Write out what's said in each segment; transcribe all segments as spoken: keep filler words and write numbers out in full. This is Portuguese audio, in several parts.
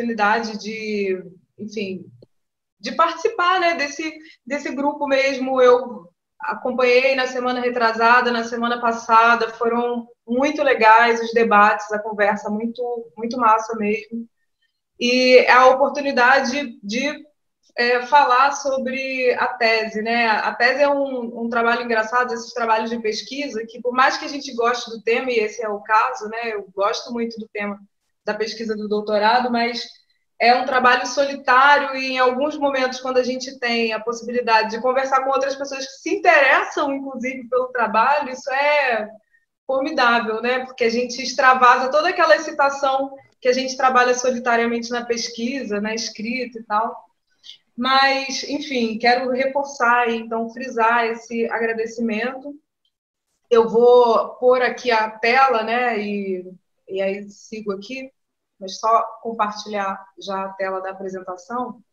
oportunidade de, enfim, de participar, né, desse, desse grupo mesmo. Eu acompanhei na semana retrasada, na semana passada, foram muito legais os debates, a conversa muito, muito massa mesmo. E a oportunidade de é, falar sobre a tese, né? A tese é um, um trabalho engraçado, esses trabalhos de pesquisa, que por mais que a gente goste do tema, e esse é o caso, né? Eu gosto muito do tema da pesquisa do doutorado, mas é um trabalho solitário e, em alguns momentos, quando a gente tem a possibilidade de conversar com outras pessoas que se interessam, inclusive, pelo trabalho, isso é formidável, né? Porque a gente extravasa toda aquela excitação que a gente trabalha solitariamente na pesquisa, na escrita e tal. Mas, enfim, quero reforçar e, então, frisar esse agradecimento. Eu vou pôr aqui a tela, né? E, e aí sigo aqui. Mas só compartilhar já a tela da apresentação.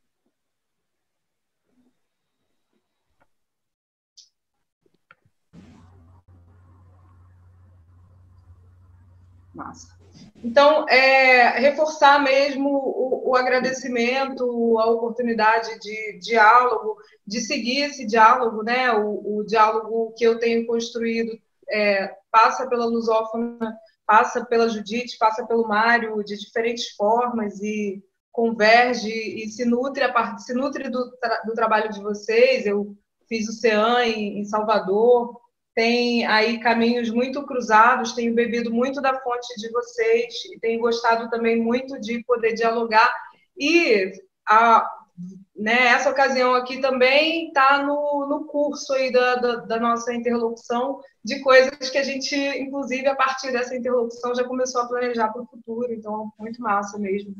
Massa. Então, é, reforçar mesmo o, o agradecimento, a oportunidade de diálogo, de seguir esse diálogo, né? O, o diálogo que eu tenho construído é, passa pela Lusófona, passa pela Judite, passa pelo Mário, de diferentes formas, e converge e se nutre, a parte, se nutre do, tra, do trabalho de vocês. Eu fiz o CEAM em, em Salvador, tem aí caminhos muito cruzados, tenho bebido muito da fonte de vocês e tenho gostado também muito de poder dialogar. E a, né, essa ocasião aqui também está no, no curso aí da, da, da nossa interlocução, de coisas que a gente, inclusive, a partir dessa interlocução, já começou a planejar para o futuro. Então, muito massa mesmo.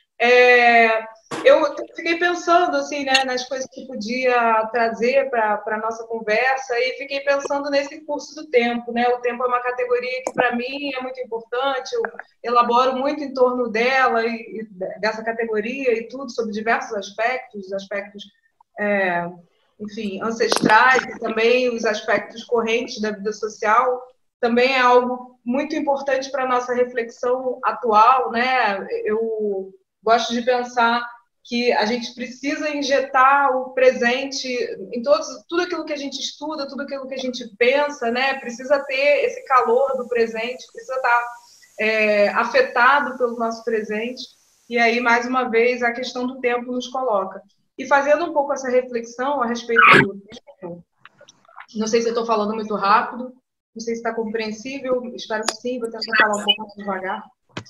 É, eu fiquei pensando assim, né, nas coisas que podia trazer para a nossa conversa, e fiquei pensando nesse curso do tempo, né? O tempo é uma categoria que para mim é muito importante, eu elaboro muito em torno dela e, e dessa categoria e tudo sobre diversos aspectos, aspectos, é, enfim, ancestrais e também os aspectos correntes da vida social. Também é algo muito importante para a nossa reflexão atual, né? Eu gosto de pensar que a gente precisa injetar o presente em todos, tudo aquilo que a gente estuda, tudo aquilo que a gente pensa, né? Precisa ter esse calor do presente, precisa estar é, afetado pelo nosso presente. E aí, mais uma vez, a questão do tempo nos coloca. E fazendo um pouco essa reflexão a respeito do tempo, não sei se eu estou falando muito rápido, não sei se está compreensível, espero que sim, vou tentar falar um pouco mais devagar.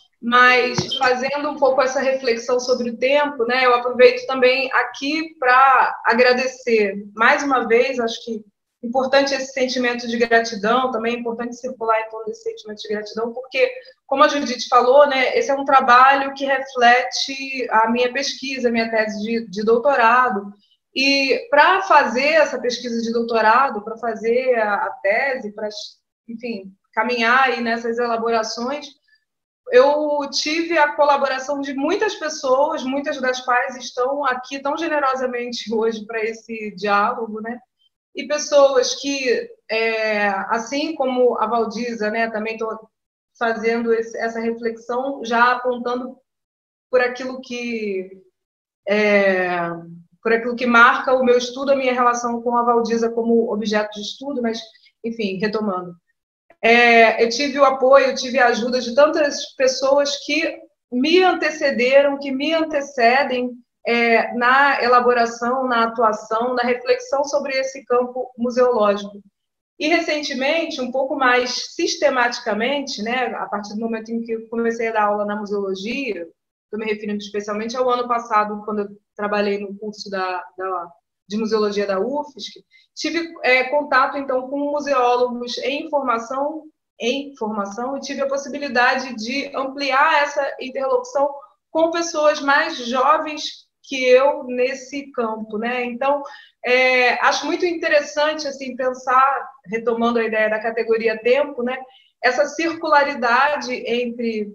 Mas fazendo um pouco essa reflexão sobre o tempo, né, eu aproveito também aqui para agradecer mais uma vez. Acho que é importante esse sentimento de gratidão, também é importante circular em torno desse sentimento de gratidão, porque, como a Judite falou, né, esse é um trabalho que reflete a minha pesquisa, a minha tese de, de doutorado. E para fazer essa pesquisa de doutorado, para fazer a, a tese, para, enfim, caminhar aí nessas elaborações, eu tive a colaboração de muitas pessoas, muitas das quais estão aqui tão generosamente hoje para esse diálogo, né? E pessoas que, é, assim como a Valdiza, né, também estou fazendo esse, essa reflexão, já apontando por aquilo que é, por aquilo que marca o meu estudo, a minha relação com a Valdiza como objeto de estudo, mas, enfim, retomando. É, eu tive o apoio, eu tive a ajuda de tantas pessoas que me antecederam, que me antecedem é, na elaboração, na atuação, na reflexão sobre esse campo museológico. E, recentemente, um pouco mais sistematicamente, né, a partir do momento em que eu comecei a dar aula na museologia, estou me referindo especialmente ao ano passado, quando eu trabalhei no curso da, da, de museologia da U F S C, tive é, contato, então, com museólogos em formação, em formação, e tive a possibilidade de ampliar essa interlocução com pessoas mais jovens que eu nesse campo, né? Então, é, acho muito interessante, assim, pensar, retomando a ideia da categoria tempo, né? Essa circularidade entre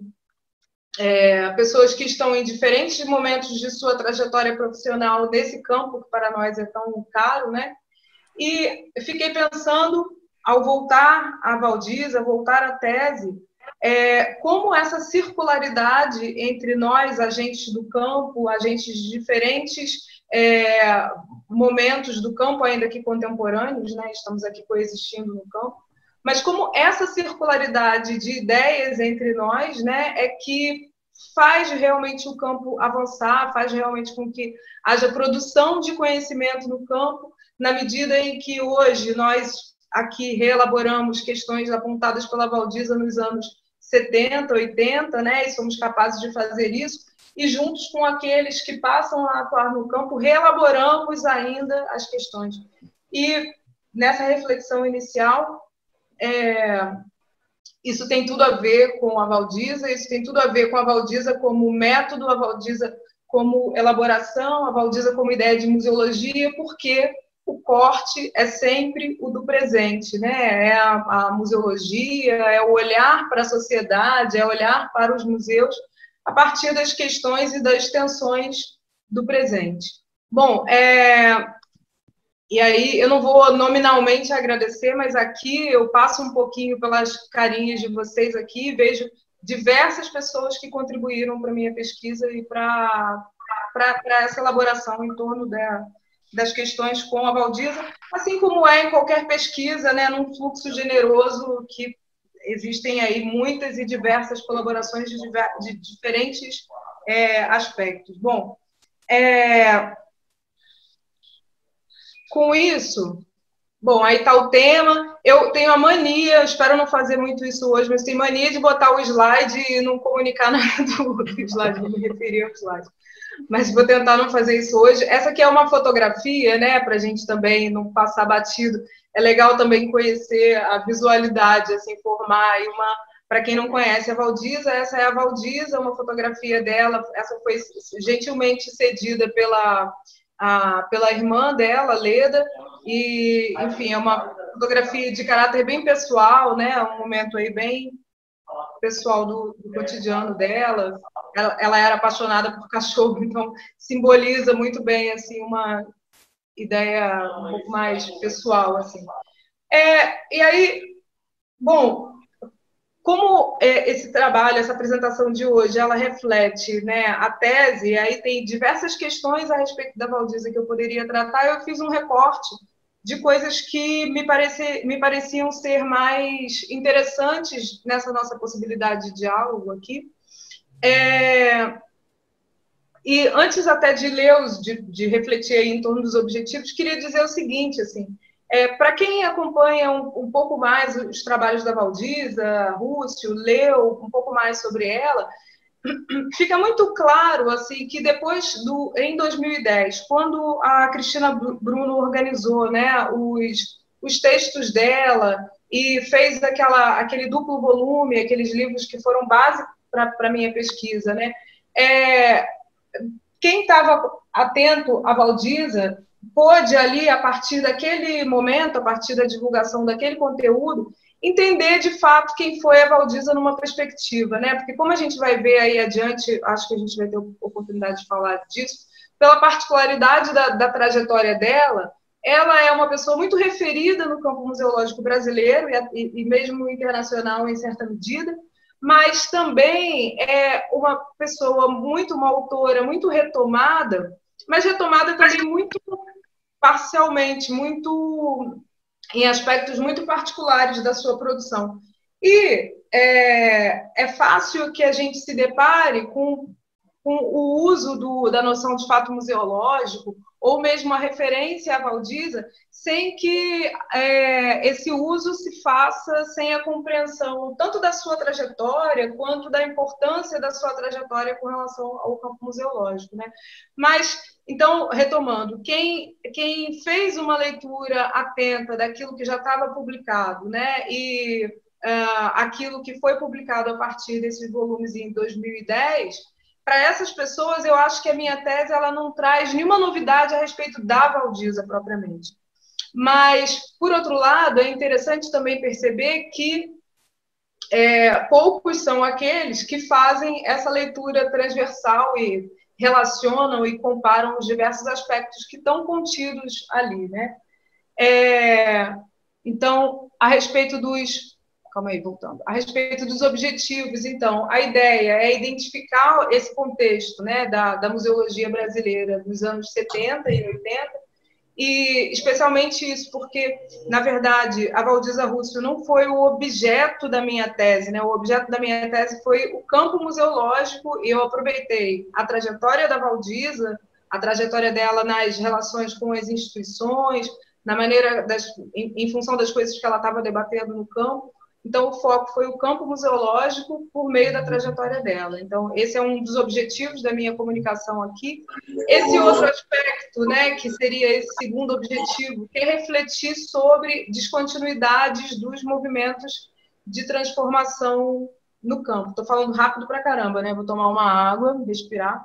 é, pessoas que estão em diferentes momentos de sua trajetória profissional nesse campo que para nós é tão caro, né? E fiquei pensando, ao voltar à Valdiza, voltar à tese, é, como essa circularidade entre nós, agentes do campo, agentes de diferentes é, momentos do campo, ainda que contemporâneos, né? Estamos aqui coexistindo no campo, mas como essa circularidade de ideias entre nós, né, é que faz realmente o campo avançar, faz realmente com que haja produção de conhecimento no campo, na medida em que hoje nós aqui reelaboramos questões apontadas pela Valdiza nos anos setenta, oitenta, né, e somos capazes de fazer isso, e juntos com aqueles que passam a atuar no campo, reelaboramos ainda as questões. E nessa reflexão inicial, é, isso tem tudo a ver com a Valdiza, isso tem tudo a ver com a Valdiza como método, a Valdiza como elaboração, a Valdiza como ideia de museologia, porque o corte é sempre o do presente, né? É a, a museologia, é o olhar para a sociedade, é olhar para os museus a partir das questões e das tensões do presente. Bom, é... e aí eu não vou nominalmente agradecer, mas aqui eu passo um pouquinho pelas carinhas de vocês aqui, vejo diversas pessoas que contribuíram para a minha pesquisa e para essa elaboração em torno da, das questões com a Valdiza, assim como é em qualquer pesquisa, né, num fluxo generoso que existem aí muitas e diversas colaborações de, diver, de diferentes é, aspectos. Bom, é, com isso, bom, aí está o tema. Eu tenho a mania, espero não fazer muito isso hoje, mas tenho mania de botar o slide e não comunicar nada do outro slide, não me referir ao slide. Mas vou tentar não fazer isso hoje. Essa aqui é uma fotografia, né, para a gente também não passar batido. É legal também conhecer a visualidade, assim, formar aí uma... Para quem não conhece a Valdiza, essa é a Valdiza, uma fotografia dela. Essa foi gentilmente cedida pela, a, pela irmã dela, Leda, e, enfim, é uma fotografia de caráter bem pessoal, né, um momento aí bem pessoal do, do cotidiano dela. Ela, ela era apaixonada por cachorro, então simboliza muito bem assim uma ideia um pouco mais pessoal, assim. É, e aí, bom, como é, esse trabalho, essa apresentação de hoje, ela reflete, né, a tese, e aí tem diversas questões a respeito da Valdiza que eu poderia tratar, eu fiz um recorte de coisas que me, parece, me pareciam ser mais interessantes nessa nossa possibilidade de diálogo aqui. É, e antes até de ler-os, de, de refletir aí em torno dos objetivos, queria dizer o seguinte, assim, é, para quem acompanha um, um pouco mais os trabalhos da Valdiza, Rússio, leu um pouco mais sobre ela, fica muito claro assim, que depois, do, em dois mil e dez, quando a Cristina Bruno organizou, né, os, os textos dela e fez aquela, aquele duplo volume, aqueles livros que foram base para a minha pesquisa, né, é, quem estava atento à Valdiza pôde ali, a partir daquele momento, a partir da divulgação daquele conteúdo, entender de fato quem foi a Valdiza numa perspectiva, né? Porque como a gente vai ver aí adiante, acho que a gente vai ter oportunidade de falar disso, pela particularidade da, da trajetória dela, ela é uma pessoa muito referida no campo museológico brasileiro e, e mesmo internacional em certa medida, mas também é uma pessoa muito, uma autora muito retomada, mas retomada também muito parcialmente, muito em aspectos muito particulares da sua produção. E é, é fácil que a gente se depare com, com o uso do, da noção de fato museológico, ou mesmo a referência à Valdiza, sem que é, esse uso se faça sem a compreensão tanto da sua trajetória, quanto da importância da sua trajetória com relação ao campo museológico, né? Mas, então, retomando, quem, quem fez uma leitura atenta daquilo que já estava publicado, né, e uh, aquilo que foi publicado a partir desses volumes em dois mil e dez, para essas pessoas, eu acho que a minha tese ela não traz nenhuma novidade a respeito da Valdiza propriamente. Mas, por outro lado, é interessante também perceber que é, poucos são aqueles que fazem essa leitura transversal e relacionam e comparam os diversos aspectos que estão contidos ali, né? É, então, a respeito dos calma aí, voltando. A respeito dos objetivos, então, a ideia é identificar esse contexto, né, da, da museologia brasileira dos anos setenta e oitenta, e especialmente isso porque, na verdade, a Valdiza Russo não foi o objeto da minha tese, né? O objeto da minha tese foi o campo museológico, e eu aproveitei a trajetória da Valdiza, a trajetória dela nas relações com as instituições, na maneira, das, em, em função das coisas que ela estava debatendo no campo. Então, o foco foi o campo museológico por meio da trajetória dela. Então, esse é um dos objetivos da minha comunicação aqui. Esse outro aspecto, né, que seria esse segundo objetivo, que é refletir sobre descontinuidades dos movimentos de transformação no campo. Estou falando rápido pra caramba, né? Vou tomar uma água, respirar.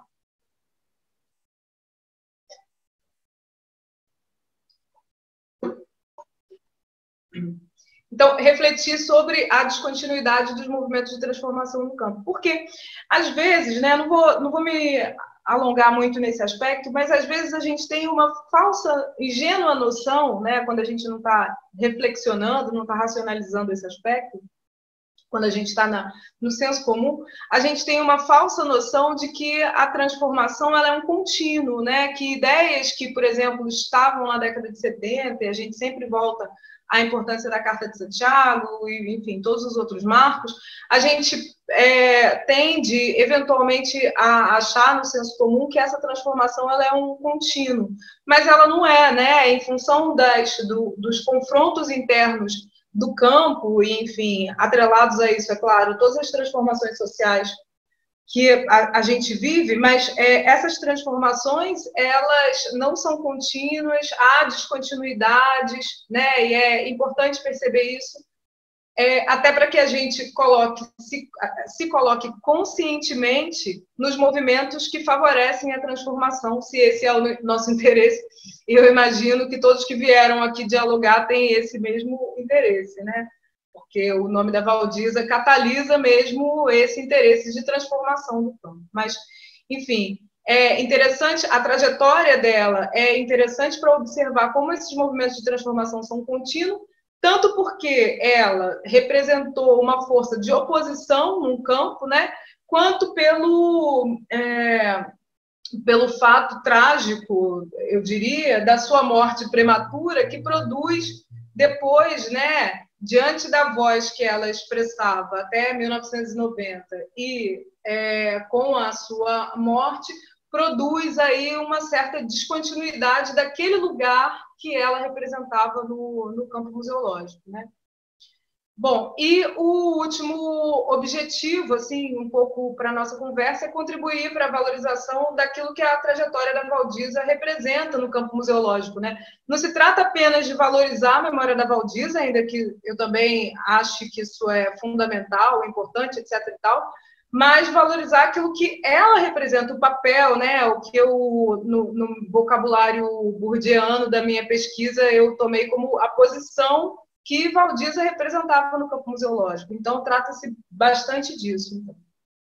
Então, refletir sobre a descontinuidade dos movimentos de transformação no campo. Porque, às vezes, né, não vou, não vou me alongar muito nesse aspecto, mas, às vezes, a gente tem uma falsa, ingênua noção, né, quando a gente não está reflexionando, não está racionalizando esse aspecto, quando a gente está no senso comum, a gente tem uma falsa noção de que a transformação ela é um contínuo, né? Que ideias que, por exemplo, estavam na década de setenta, e a gente sempre volta à importância da Carta de Santiago, e, enfim, todos os outros marcos, a gente é, tende, eventualmente, a achar no senso comum que essa transformação ela é um contínuo, mas ela não é, né? Em função das, do, dos confrontos internos do campo, e, enfim, atrelados a isso, é claro, todas as transformações sociais que a, a gente vive, mas é, essas transformações, elas não são contínuas, há descontinuidades, né? E é importante perceber isso, é, até para que a gente coloque, se, se coloque conscientemente nos movimentos que favorecem a transformação, se esse é o nosso interesse. E eu imagino que todos que vieram aqui dialogar têm esse mesmo interesse, né? Porque o nome da Valdiza catalisa mesmo esse interesse de transformação do campo. Mas, enfim, é interessante, a trajetória dela é interessante para observar como esses movimentos de transformação são contínuos, tanto porque ela representou uma força de oposição num campo, né, quanto pelo, é, pelo fato trágico, eu diria, da sua morte prematura, que produz depois, né, diante da voz que ela expressava até mil novecentos e noventa e é, com a sua morte, produz aí uma certa descontinuidade daquele lugar que ela representava no, no campo museológico, né? Bom, e o último objetivo, assim, um pouco para a nossa conversa, é contribuir para a valorização daquilo que a trajetória da Valdiza representa no campo museológico, né? Não se trata apenas de valorizar a memória da Valdiza, ainda que eu também ache que isso é fundamental, importante, etc e tal, mas valorizar aquilo que ela representa, o papel, né? O que eu, no, no vocabulário bourdieuiano da minha pesquisa, eu tomei como a posição que Valdiza representava no campo museológico. Então, trata-se bastante disso. Então.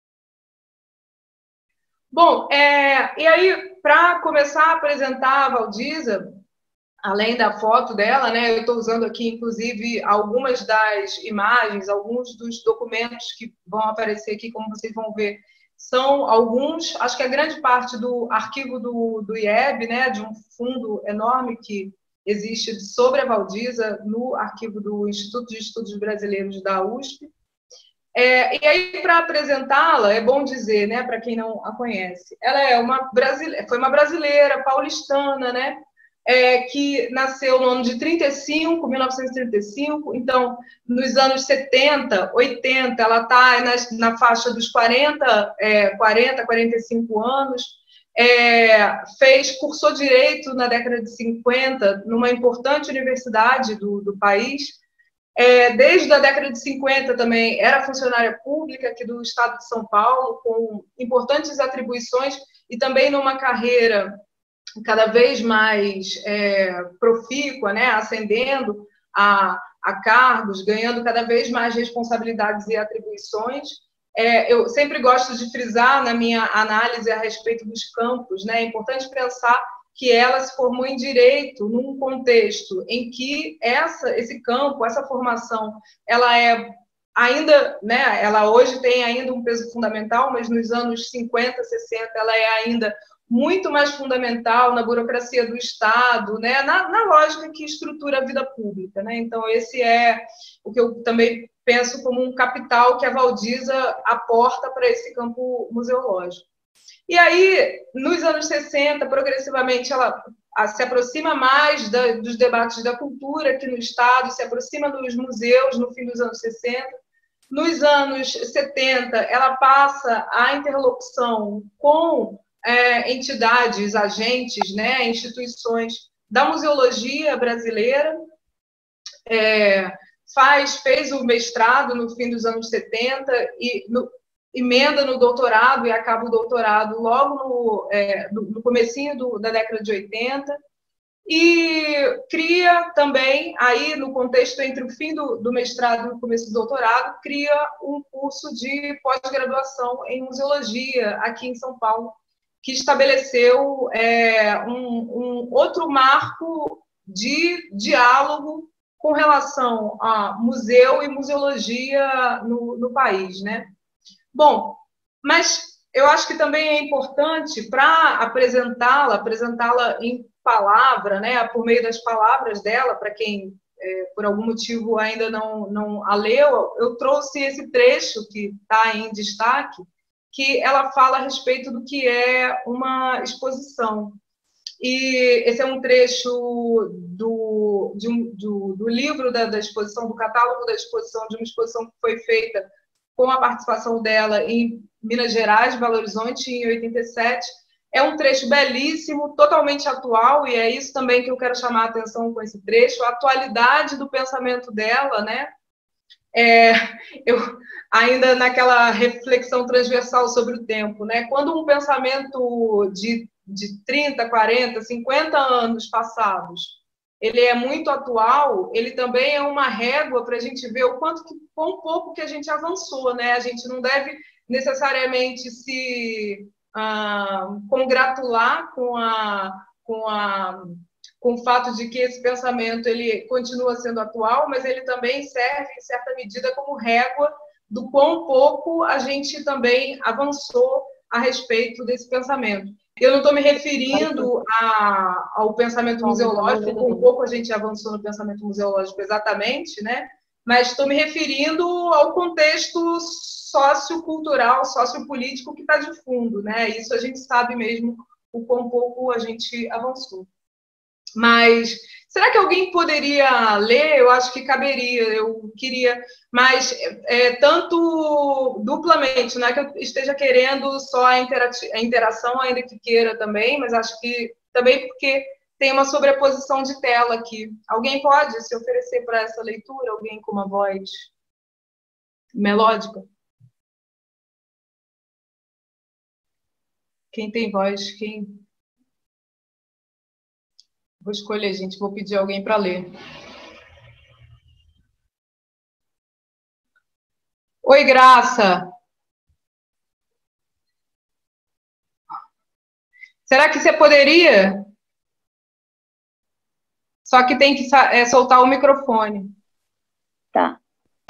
Bom, é, e aí, para começar a apresentar a Valdiza, além da foto dela, né, eu estou usando aqui, inclusive, algumas das imagens, alguns dos documentos que vão aparecer aqui, como vocês vão ver, são alguns, acho que a grande parte do arquivo do, do I E B, né, de um fundo enorme que existe sobre a Valdiza no arquivo do Instituto de Estudos Brasileiros da U S P. É, e aí, para apresentá-la, é bom dizer, né, para quem não a conhece, ela é uma brasileira, foi uma brasileira paulistana, né, é, que nasceu no ano de trinta e cinco, mil novecentos e trinta e cinco, então, nos anos setenta, oitenta, ela está na, na faixa dos quarenta, é, quarenta, quarenta e cinco anos, É, fez, cursou Direito na década de cinquenta, numa importante universidade do, do país. É, desde a década de cinquenta também era funcionária pública aqui do estado de São Paulo, com importantes atribuições e também numa carreira cada vez mais é, profícua, né, ascendendo a, a cargos, ganhando cada vez mais responsabilidades e atribuições. É, eu sempre gosto de frisar na minha análise a respeito dos campos, né? É importante pensar que ela se formou em Direito num contexto em que essa, esse campo, essa formação, ela é ainda, né, ela hoje tem ainda um peso fundamental, mas nos anos cinquenta, sessenta, ela é ainda muito mais fundamental na burocracia do Estado, né, na, na lógica que estrutura a vida pública, né? Então, esse é o que eu também penso como um capital que a Valdiza aporta para esse campo museológico. E aí, nos anos sessenta, progressivamente, ela se aproxima mais da, dos debates da cultura aqui no Estado, se aproxima dos museus no fim dos anos sessenta. Nos anos setenta, ela passa a interlocução com é, entidades, agentes, né, instituições da museologia brasileira, é, faz, fez o mestrado no fim dos anos setenta e no, emenda no doutorado e acaba o doutorado logo no, é, no, no comecinho do, da década de oitenta, e cria também, aí no contexto entre o fim do, do mestrado e o começo do doutorado, cria um curso de pós-graduação em museologia aqui em São Paulo, que estabeleceu é, um, um outro marco de diálogo com relação a museu e museologia no, no país, né? Bom, mas eu acho que também é importante, para apresentá-la, apresentá-la em palavra, né, por meio das palavras dela, para quem, é, por algum motivo, ainda não, não a leu, eu trouxe esse trecho que está em destaque, que ela fala a respeito do que é uma exposição. E esse é um trecho do, de um, do, do livro da, da exposição, do catálogo da exposição, de uma exposição que foi feita com a participação dela em Minas Gerais, Belo Horizonte, em oitenta e sete. É um trecho belíssimo, totalmente atual, e é isso também que eu quero chamar a atenção com esse trecho, a atualidade do pensamento dela, né? É, eu, ainda naquela reflexão transversal sobre o tempo, né? Quando um pensamento de, de trinta, quarenta, cinquenta anos passados, ele é muito atual, ele também é uma régua para a gente ver o quanto que, quão pouco que a gente avançou, né? A gente não deve necessariamente se ah, congratular com a, com a com o fato de que esse pensamento ele continua sendo atual, mas ele também serve, em certa medida, como régua do quão pouco a gente também avançou a respeito desse pensamento. Eu não estou me referindo a, ao pensamento museológico, quão pouco a gente avançou no pensamento museológico exatamente, né? Mas estou me referindo ao contexto sociocultural, sociopolítico que está de fundo, né? Isso a gente sabe mesmo o quão pouco a gente avançou. Mas será que alguém poderia ler? Eu acho que caberia, eu queria, mas é, tanto duplamente, não é que eu esteja querendo só a, a interação, ainda que queira também, mas acho que também porque tem uma sobreposição de tela aqui. Alguém pode se oferecer para essa leitura? Alguém com uma voz melódica? Quem tem voz? Quem... Vou escolher, gente. Vou pedir alguém para ler. Oi, Graça. Será que você poderia? Só que tem que é, soltar o microfone. Tá.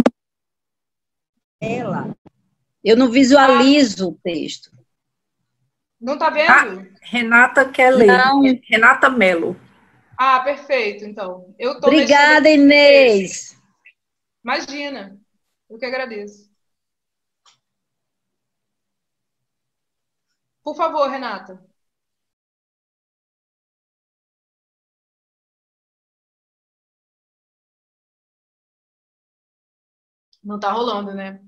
Ela. Eu não visualizo ah. o texto. Não está vendo? Ah, Renata quer ler. Não. Renata Mello. Ah, perfeito, então. Eu tô Obrigada, Inês. Imagina. Eu que agradeço. Por favor, Renata. Não está rolando, né?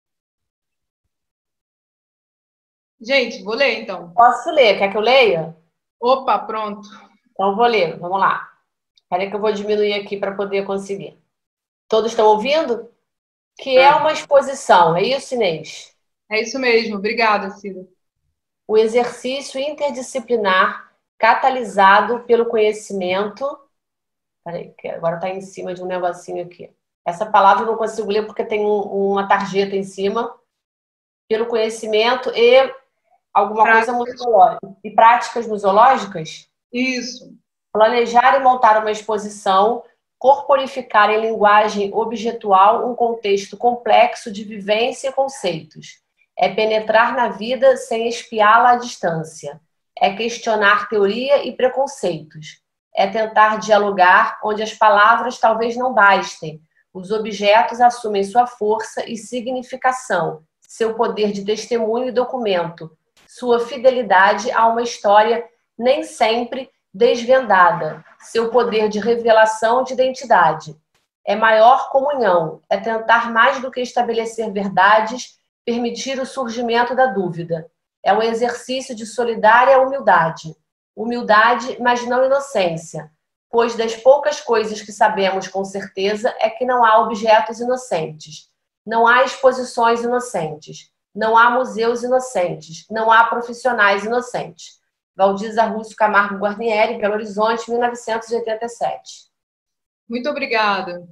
Gente, vou ler, então. Posso ler? Quer que eu leia? Opa, pronto. Então, vou ler. Vamos lá. Espera que eu vou diminuir aqui para poder conseguir. Todos estão ouvindo? Que é uma exposição, é isso, Inês? É isso mesmo. Obrigada, Cida. O exercício interdisciplinar catalisado pelo conhecimento... Peraí, que agora está em cima de um negocinho aqui. Essa palavra eu não consigo ler porque tem um, uma tarjeta em cima. Pelo conhecimento e alguma práticas. Coisa museológica. E práticas museológicas? Isso. Planejar e montar uma exposição corporificar em linguagem objetual um contexto complexo de vivência e conceitos. É penetrar na vida sem espiá-la à distância. É questionar teoria e preconceitos. É tentar dialogar onde as palavras talvez não bastem. Os objetos assumem sua força e significação, seu poder de testemunho e documento, sua fidelidade a uma história nem sempre desvendada, seu poder de revelação de identidade. É maior comunhão, é tentar mais do que estabelecer verdades, permitir o surgimento da dúvida. É um exercício de solidária humildade. Humildade, mas não inocência, pois das poucas coisas que sabemos com certeza é que não há objetos inocentes, não há exposições inocentes, não há museus inocentes, não há profissionais inocentes. Valdiza Russo Camargo Guarnieri, Belo Horizonte, mil novecentos e oitenta e sete. Muito obrigada.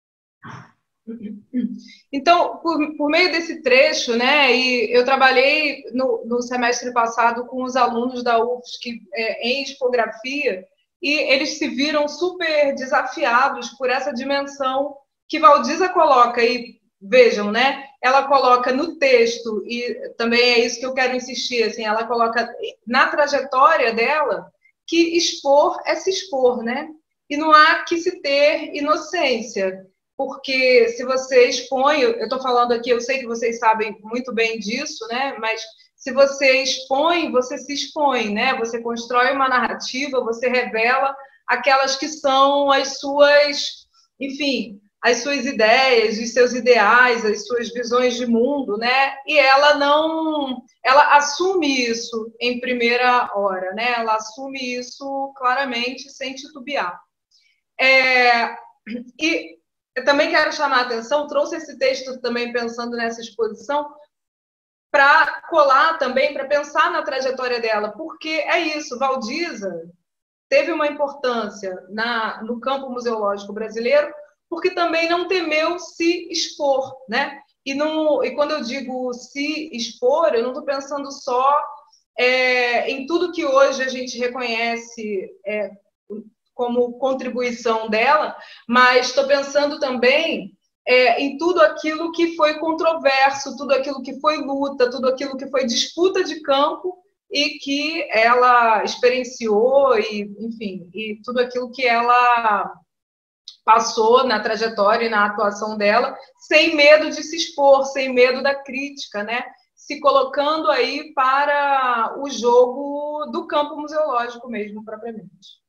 Então, por, por meio desse trecho, né, e eu trabalhei no, no semestre passado com os alunos da U F S C é, em expografia, e eles se viram super desafiados por essa dimensão que Valdiza coloca, e vejam, né, ela coloca no texto, e também é isso que eu quero insistir, assim, ela coloca na trajetória dela que expor é se expor, né, e não há que se ter inocência, porque se você expõe, eu estou falando aqui, eu sei que vocês sabem muito bem disso, né, mas se você expõe, você se expõe, né, você constrói uma narrativa, você revela aquelas que são as suas, enfim, as suas ideias, os seus ideais, as suas visões de mundo, né? E ela não, ela assume isso em primeira hora, né? Ela assume isso claramente, sem titubear. É, e eu também quero chamar a atenção, trouxe esse texto também pensando nessa exposição, para colar também, para pensar na trajetória dela, porque é isso, Valdiza teve uma importância na, no campo museológico brasileiro, porque também não temeu se expor, né? E, não, e quando eu digo se expor, eu não estou pensando só é, em tudo que hoje a gente reconhece é, como contribuição dela, mas estou pensando também é, em tudo aquilo que foi controverso, tudo aquilo que foi luta, tudo aquilo que foi disputa de campo e que ela experienciou, e, enfim, e tudo aquilo que ela passou na trajetória e na atuação dela, sem medo de se expor, sem medo da crítica, né? Se colocando aí para o jogo do campo museológico mesmo, propriamente.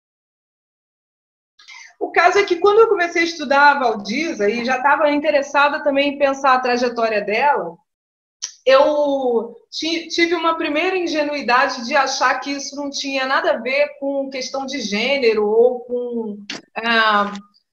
O caso é que quando eu comecei a estudar a Valdiza, e já estava interessada também em pensar a trajetória dela, eu tive uma primeira ingenuidade de achar que isso não tinha nada a ver com questão de gênero ou com, ah,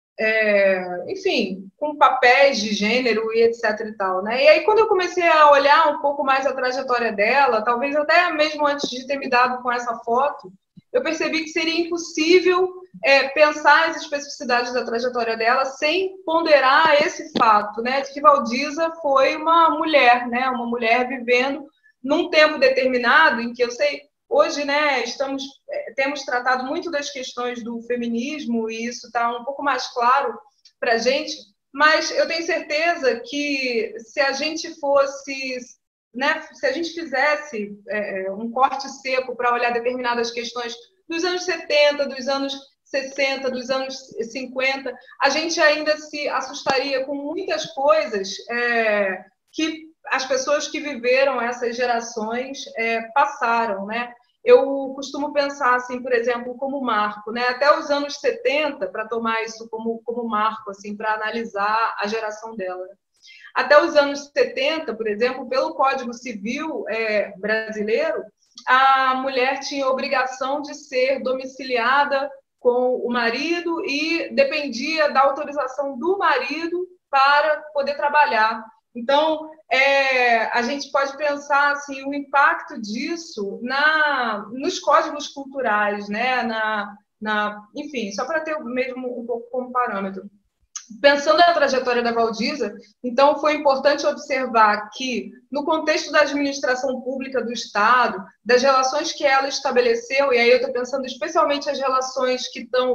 é, enfim, com papéis de gênero e etc e tal, né? E aí, quando eu comecei a olhar um pouco mais a trajetória dela, talvez até mesmo antes de ter me dado com essa foto, eu percebi que seria impossível é, pensar as especificidades da trajetória dela sem ponderar esse fato, né, de que Valdiza foi uma mulher, né, uma mulher vivendo num tempo determinado em que eu sei, hoje, né, estamos, temos tratado muito das questões do feminismo e isso está um pouco mais claro para a gente, mas eu tenho certeza que se a gente fosse... Né, se a gente fizesse é, um corte seco para olhar determinadas questões dos anos setenta, dos anos sessenta, dos anos cinquenta, a gente ainda se assustaria com muitas coisas é, que as pessoas que viveram essas gerações é, passaram, né? Eu costumo pensar, assim, por exemplo, como marco, né? Até os anos setenta, para tomar isso como, como marco, assim, para analisar a geração dela. Até os anos setenta, por exemplo, pelo Código Civil é, brasileiro, a mulher tinha obrigação de ser domiciliada com o marido e dependia da autorização do marido para poder trabalhar. Então, é, a gente pode pensar assim, o impacto disso na, nos códigos culturais, né? na, na, enfim, só para ter mesmo um pouco como parâmetro. Pensando na trajetória da Valdiza, então foi importante observar que, no contexto da administração pública do Estado, das relações que ela estabeleceu, e aí eu estou pensando especialmente as relações que estão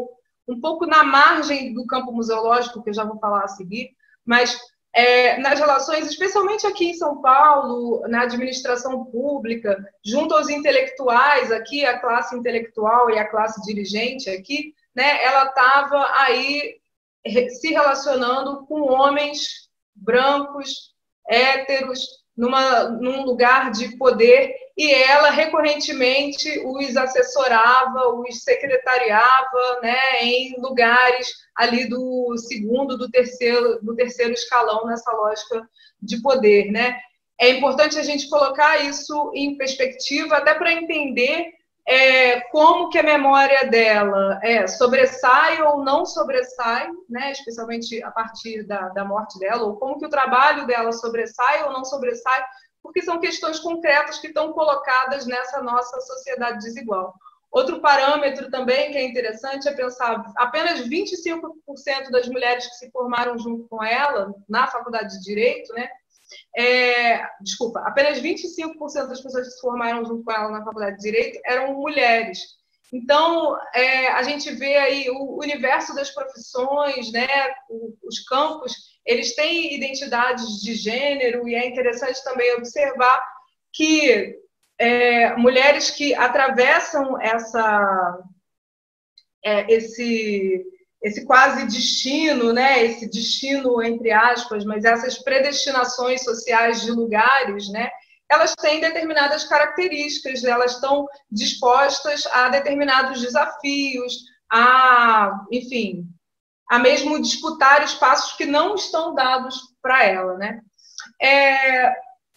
um pouco na margem do campo museológico, que eu já vou falar a seguir, mas é, nas relações, especialmente aqui em São Paulo, na administração pública, junto aos intelectuais aqui, a classe intelectual e a classe dirigente aqui, né, ela estava aí se relacionando com homens brancos, héteros, numa, num lugar de poder, e ela recorrentemente os assessorava, os secretariava, né, em lugares ali do segundo, do terceiro, do terceiro escalão nessa lógica de poder, né? É importante a gente colocar isso em perspectiva, até para entender é, como que a memória dela é, sobressai ou não sobressai, né, especialmente a partir da, da morte dela, ou como que o trabalho dela sobressai ou não sobressai, porque são questões concretas que estão colocadas nessa nossa sociedade desigual. Outro parâmetro também que é interessante é pensar apenas vinte e cinco por cento das mulheres que se formaram junto com ela na faculdade de Direito, né, É, desculpa, apenas vinte e cinco por cento das pessoas que se formaram junto com ela na faculdade de Direito eram mulheres. Então, é, a gente vê aí o universo das profissões, né, os campos, eles têm identidades de gênero, e é interessante também observar que é, mulheres que atravessam essa, é, esse... esse quase destino, né, esse destino entre aspas, mas essas predestinações sociais de lugares, né, elas têm determinadas características, elas estão dispostas a determinados desafios, a, enfim, a mesmo disputar espaços que não estão dados para ela, né. É...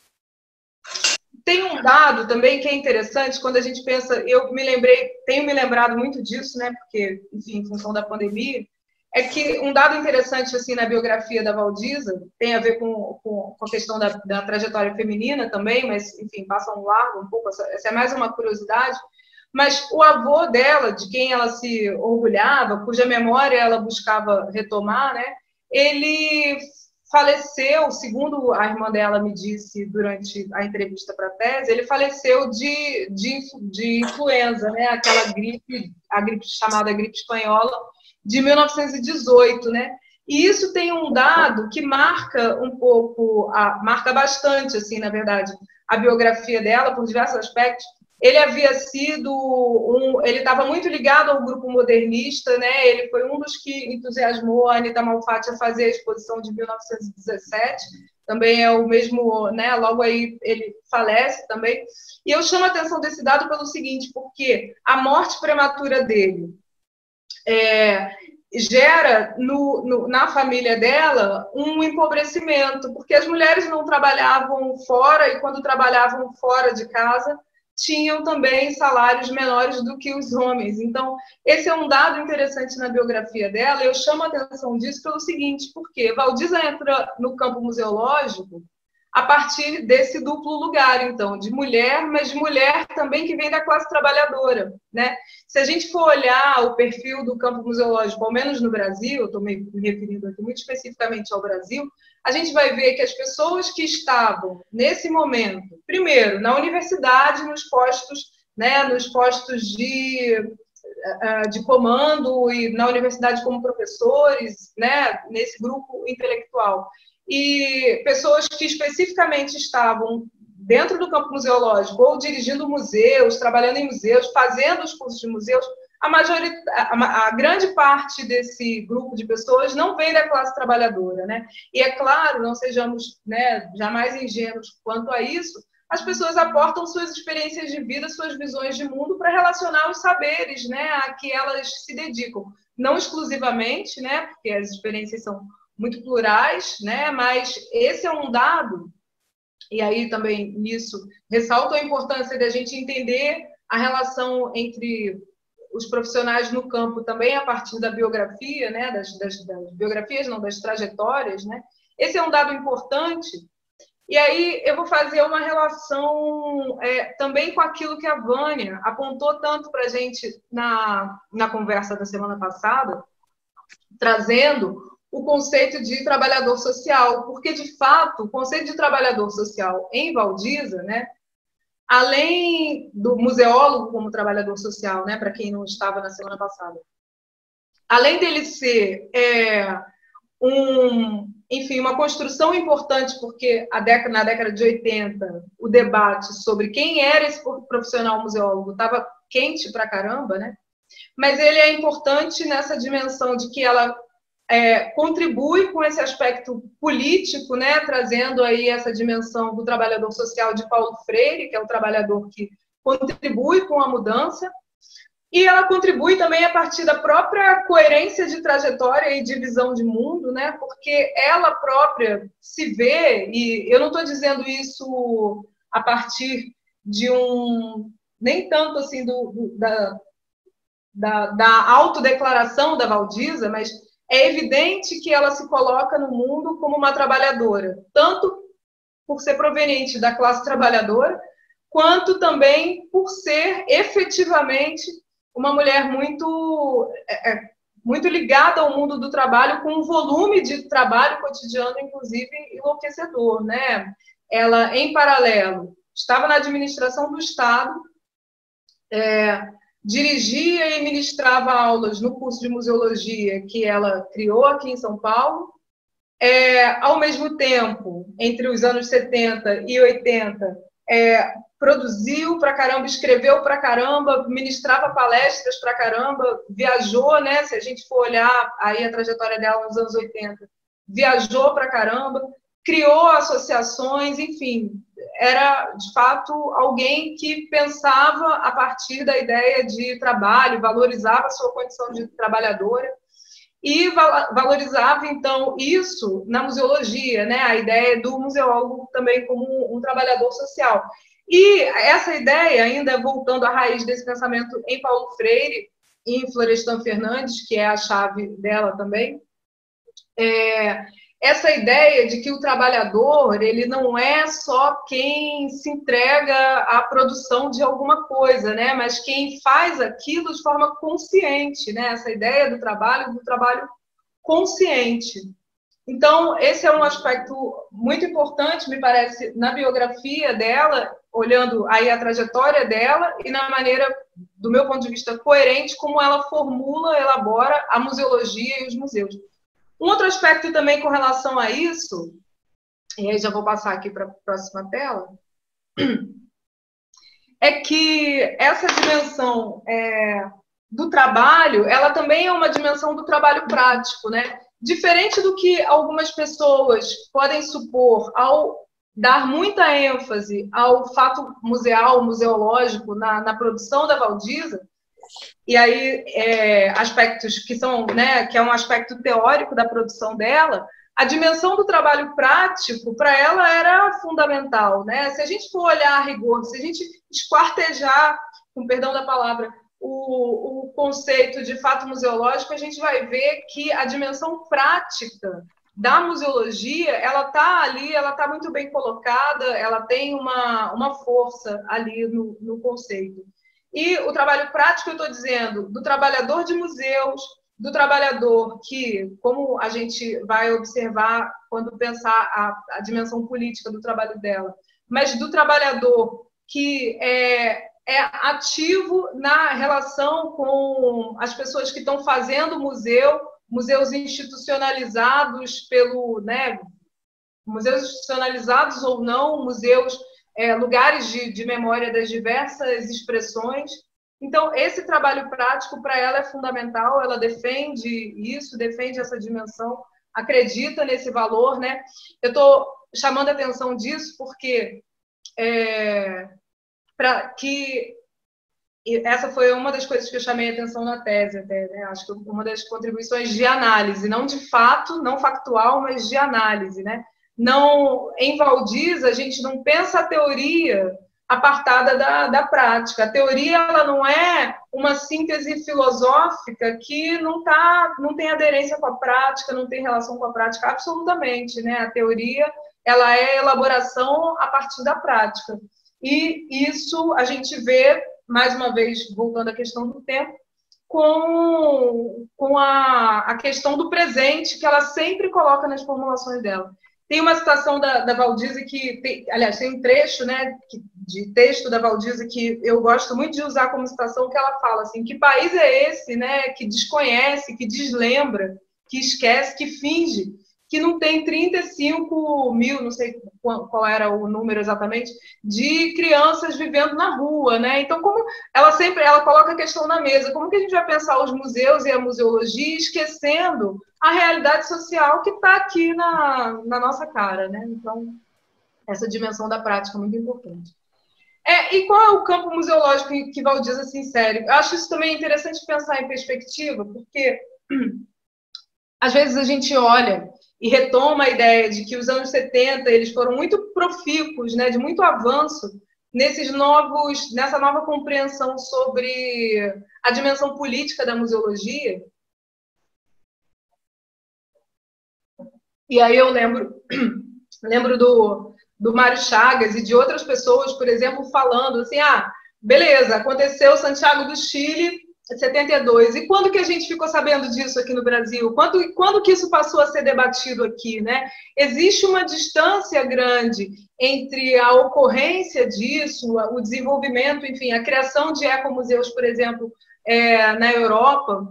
Tem um dado também que é interessante, quando a gente pensa, eu me lembrei, tenho me lembrado muito disso, né, porque, enfim, em função da pandemia, é que um dado interessante, assim, na biografia da Valdiza, tem a ver com, com, com a questão da, da trajetória feminina também, mas, enfim, passa um largo um pouco, essa, essa é mais uma curiosidade, mas o avô dela, de quem ela se orgulhava, cuja memória ela buscava retomar, né, ele faleceu, segundo a irmã dela me disse durante a entrevista para a tese, ele faleceu de, de, de influenza, né? Aquela gripe, a gripe chamada gripe espanhola, de mil novecentos e dezoito, né? E isso tem um dado que marca um pouco, a, marca bastante, assim, na verdade, a biografia dela, por diversos aspectos. Ele havia sido, um, ele estava muito ligado ao grupo modernista, né? Ele foi um dos que entusiasmou a Anita Malfatti a fazer a exposição de mil novecentos e dezessete, também é o mesmo, né? Logo aí ele falece também. E eu chamo a atenção desse dado pelo seguinte, porque a morte prematura dele é, gera no, no, na família dela um empobrecimento, porque as mulheres não trabalhavam fora, e quando trabalhavam fora de casa, tinham também salários menores do que os homens. Então, esse é um dado interessante na biografia dela, e eu chamo a atenção disso pelo seguinte, porque Valdiza entra no campo museológico a partir desse duplo lugar, então, de mulher, mas de mulher também que vem da classe trabalhadora, né? Se a gente for olhar o perfil do campo museológico, ao menos no Brasil, eu estou me referindo aqui muito especificamente ao Brasil, a gente vai ver que as pessoas que estavam, nesse momento, primeiro, na universidade, nos postos, né, nos postos de, de comando e na universidade como professores, né, nesse grupo intelectual, e pessoas que especificamente estavam dentro do campo museológico, ou dirigindo museus, trabalhando em museus, fazendo os cursos de museus, a, maioria, a, a grande parte desse grupo de pessoas não vem da classe trabalhadora, né? E é claro, não sejamos, né, jamais ingênuos quanto a isso, as pessoas aportam suas experiências de vida, suas visões de mundo para relacionar os saberes, né, a que elas se dedicam. Não exclusivamente, né, porque as experiências são muito plurais, né, mas esse é um dado, e aí também nisso ressalto a importância de a gente entender a relação entre os profissionais no campo também a partir da biografia, né, das, das, das biografias, não, das trajetórias, né? Esse é um dado importante. E aí eu vou fazer uma relação é, também com aquilo que a Vânia apontou tanto para a gente na, na conversa da semana passada, trazendo o conceito de trabalhador social, porque, de fato, o conceito de trabalhador social em Valdiza, né, além do museólogo como trabalhador social, né, para quem não estava na semana passada, além dele ser é, um, enfim, uma construção importante, porque a década, na década de oitenta, o debate sobre quem era esse profissional museólogo estava quente pra caramba, né? Mas ele é importante nessa dimensão de que ela é, contribui com esse aspecto político, né, trazendo aí essa dimensão do trabalhador social de Paulo Freire, que é o trabalhador que contribui com a mudança, e ela contribui também a partir da própria coerência de trajetória e de visão de mundo, né, porque ela própria se vê, e eu não estou dizendo isso a partir de um, nem tanto assim do, do, da, da, da autodeclaração da Valdiza, mas é evidente que ela se coloca no mundo como uma trabalhadora, tanto por ser proveniente da classe trabalhadora, quanto também por ser efetivamente uma mulher muito, é, muito ligada ao mundo do trabalho, com um volume de trabalho cotidiano, inclusive, enlouquecedor, né? Ela, em paralelo, estava na administração do Estado, é, dirigia e ministrava aulas no curso de museologia que ela criou aqui em São Paulo. É, ao mesmo tempo, entre os anos setenta e oitenta, é, produziu pra caramba, escreveu pra caramba, ministrava palestras pra caramba, viajou, né? Se a gente for olhar aí a trajetória dela nos anos oitenta, viajou pra caramba, criou associações, enfim, era, de fato, alguém que pensava a partir da ideia de trabalho, valorizava a sua condição de trabalhadora e valorizava, então, isso na museologia, né? A ideia do museólogo também como um, um trabalhador social. E essa ideia, ainda voltando à raiz desse pensamento em Paulo Freire e em Florestan Fernandes, que é a chave dela também, é... essa ideia de que o trabalhador, ele não é só quem se entrega à produção de alguma coisa, né? Mas quem faz aquilo de forma consciente, né? Essa ideia do trabalho, do trabalho consciente. Então, esse é um aspecto muito importante, me parece, na biografia dela, olhando aí a trajetória dela e na maneira, do meu ponto de vista, coerente, como ela formula, elabora a museologia e os museus. Um outro aspecto também com relação a isso, e aí já vou passar aqui para a próxima tela, é que essa dimensão é, do trabalho, ela também é uma dimensão do trabalho prático, né? Diferente do que algumas pessoas podem supor ao dar muita ênfase ao fato museal, museológico na, na produção da Valdiza, e aí é, aspectos que são, né, que é um aspecto teórico da produção dela, a dimensão do trabalho prático para ela era fundamental, né? Se a gente for olhar a rigor, se a gente esquartejar, com perdão da palavra, o, o conceito de fato museológico, a gente vai ver que a dimensão prática da museologia, ela está ali, ela está muito bem colocada, ela tem uma, uma força ali no, no conceito. E o trabalho prático, eu estou dizendo, do trabalhador de museus, do trabalhador que, como a gente vai observar quando pensar a, a dimensão política do trabalho dela, mas do trabalhador que é, é ativo na relação com as pessoas que estão fazendo museu, museus institucionalizados pelo, né, museus institucionalizados ou não, museus É, lugares de, de memória das diversas expressões. Então, esse trabalho prático, para ela, é fundamental, ela defende isso, defende essa dimensão, acredita nesse valor, né? Eu estou chamando a atenção disso porque é, para que essa foi uma das coisas que eu chamei a atenção na tese, até, né? Acho que uma das contribuições de análise, não de fato, não factual, mas de análise, né? Não, em Valdiza, a gente não pensa a teoria apartada da, da prática. A teoria, ela não é uma síntese filosófica que não, tá, não tem aderência com a prática, não tem relação com a prática, absolutamente, né? A teoria, ela é elaboração a partir da prática. E isso a gente vê, mais uma vez, voltando à questão do tempo, com, com a, a questão do presente, que ela sempre coloca nas formulações dela. Tem uma citação da, da Valdise que, tem, aliás, tem um trecho, né, de texto da Valdise que eu gosto muito de usar como citação, que ela fala assim, que país é esse, né, que desconhece, que deslembra, que esquece, que finge, que não tem trinta e cinco mil, não sei qual, qual era o número exatamente, de crianças vivendo na rua, né? Então, como ela sempre ela coloca a questão na mesa, como que a gente vai pensar os museus e a museologia esquecendo a realidade social que está aqui na, na nossa cara, né? Então, essa dimensão da prática é muito importante. É, e qual é o campo museológico que Valdise se insere? Eu acho isso também interessante pensar em perspectiva, porque às vezes a gente olha e retoma a ideia de que os anos setenta eles foram muito profícuos, né, de muito avanço nesses novos, nessa nova compreensão sobre a dimensão política da museologia. E aí eu lembro, lembro do, do Mário Chagas e de outras pessoas, por exemplo, falando assim, ah, beleza, aconteceu Santiago do Chile, setenta e dois. E quando que a gente ficou sabendo disso aqui no Brasil? Quando, quando que isso passou a ser debatido aqui, né? Existe uma distância grande entre a ocorrência disso, o desenvolvimento, enfim, a criação de ecomuseus, por exemplo, é, na Europa,